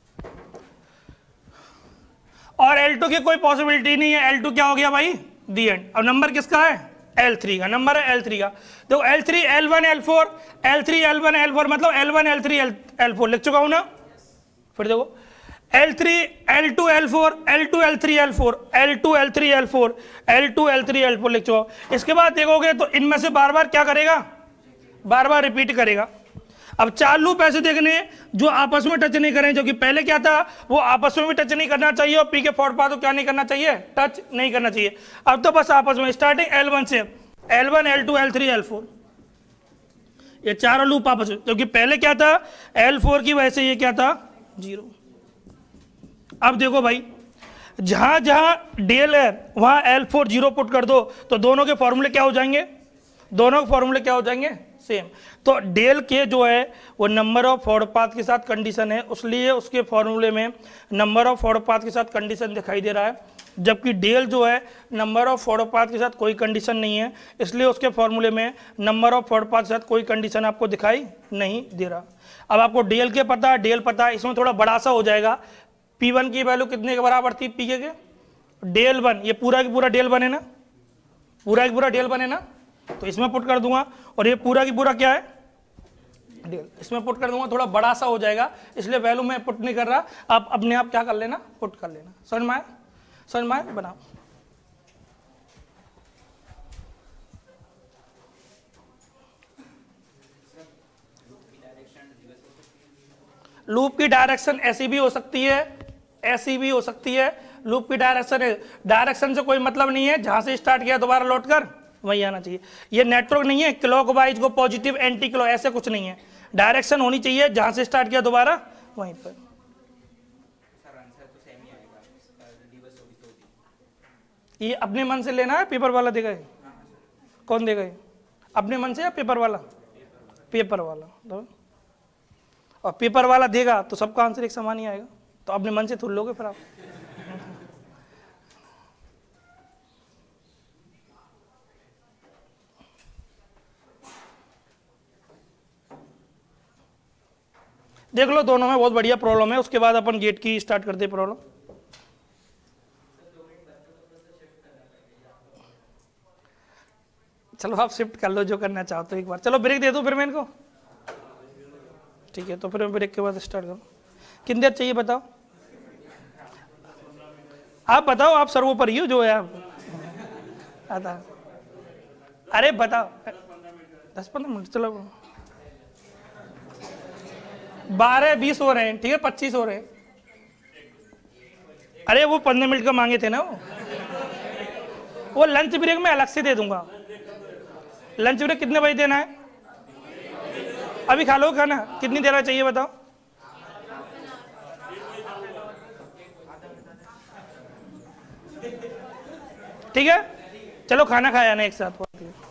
और L2 की कोई पॉसिबिलिटी नहीं है, L2 क्या हो गया भाई, दी एंड। अब नंबर किसका है, L3 का। नंबर है L3 का। देखो L3 L1 L4, L3 L1 L4 मतलब L1 L3 L4 लिख चुका हूं ना। फिर देखो L3 L2 L4, L2 L3 L4, L2 L3 L4, L2 L3 L4 लिख चुका हूं। इसके बाद देखोगे तो इनमें से बार बार क्या करेगा, बार बार रिपीट करेगा। अब 4 लूप ऐसे देखने जो आपस में टच नहीं करें, जो कि पहले क्या था, वो आपस में भी टच नहीं करना चाहिए, और पी के फॉर पाथ को क्या नहीं करना चाहिए, टच नहीं करना चाहिए। अब तो बस आपस में स्टार्टिंग L1 से, L1 L2 L3 L4 ये चारों लूप आपस में, क्योंकि पहले क्या था, L4 की वजह से ये क्या था, जीरो। अब देखो भाई जहां जहां डेल है वहां L4 जीरो पुट कर दो, तो दोनों के फॉर्मूले क्या हो जाएंगे, दोनों के फॉर्मूले क्या हो जाएंगे, सेम। तो डेल के जो है वो नंबर ऑफ फॉरवर्ड पाथ के साथ कंडीशन है, इसलिए उसके फॉर्मूले में नंबर ऑफ फॉरवर्ड पाथ के साथ कंडीशन दिखाई दे रहा है, जबकि डेल जो है नंबर ऑफ फॉरवर्ड पाथ के साथ कोई कंडीशन नहीं है, इसलिए उसके फॉर्मूले में नंबर ऑफ फॉरवर्ड पाथ के साथ कोई कंडीशन आपको दिखाई नहीं दे रहा। अब आपको डेल के पता है, डेल पता है, इसमें थोड़ा बड़ा सा हो जाएगा। P1 की वैल्यू कितने के बराबर थी, पी के डेल 1, ये पूरा की पूरा डेल 1 है ना, पूरा की पूरा डेल 1 है ना, तो इसमें पुट कर दूंगा, और ये पूरा की पूरा क्या है, इसमें पुट कर दूंगा, थोड़ा बड़ा सा हो जाएगा, इसलिए वैल्यू मैं पुट नहीं कर रहा, आप अपने आप क्या कर लेना, पुट कर लेना। समझ में आया? समझ में आया? बनाओ। लूप की डायरेक्शन ऐसी भी हो सकती है, ऐसी भी हो सकती है। लूप की डायरेक्शन से कोई मतलब नहीं है, जहां से स्टार्ट किया दोबारा लौट कर वही आना चाहिए। ये नेटवर्क नहीं है क्लॉकवाइज को पॉजिटिव एंटी क्लॉक, ऐसे कुछ नहीं है। डायरेक्शन होनी चाहिए, जहां से स्टार्ट किया दोबारा वहीं पर। ये अपने मन से लेना है, पेपर वाला देगा? कौन देगा ये? अपने मन से या पेपर वाला? पेपर वाला। तो और पेपर वाला देगा तो सबका आंसर एक समान ही आएगा, तो अपने मन से थोड़ लोगे फिर आप। देख लो, दोनों में बहुत बढ़िया प्रॉब्लम है, उसके बाद अपन गेट की स्टार्ट करते प्रॉब्लम। चलो आप शिफ्ट कर लो जो करना चाहो तो एक बार। चलो ब्रेक दे दो फिर मैं इनको, ठीक है? तो फिर मैं ब्रेक के बाद स्टार्ट करूँ। कितनी देर चाहिए बताओ? आप बताओ, आप सर्वोपरि हो जो है आप। आता अरे बताओ, 10-15 मिनट। चलो 12-20 हो रहे हैं, ठीक है? 25 हो रहे हैं। अरे वो 15 मिनट का मांगे थे ना, वो लंच ब्रेक में अलग से दे दूंगा। लंच ब्रेक कितने बजे देना है? अभी खा लो खाना, कितनी देर चाहिए बताओ? ठीक है, चलो खाना खाया ना एक साथ।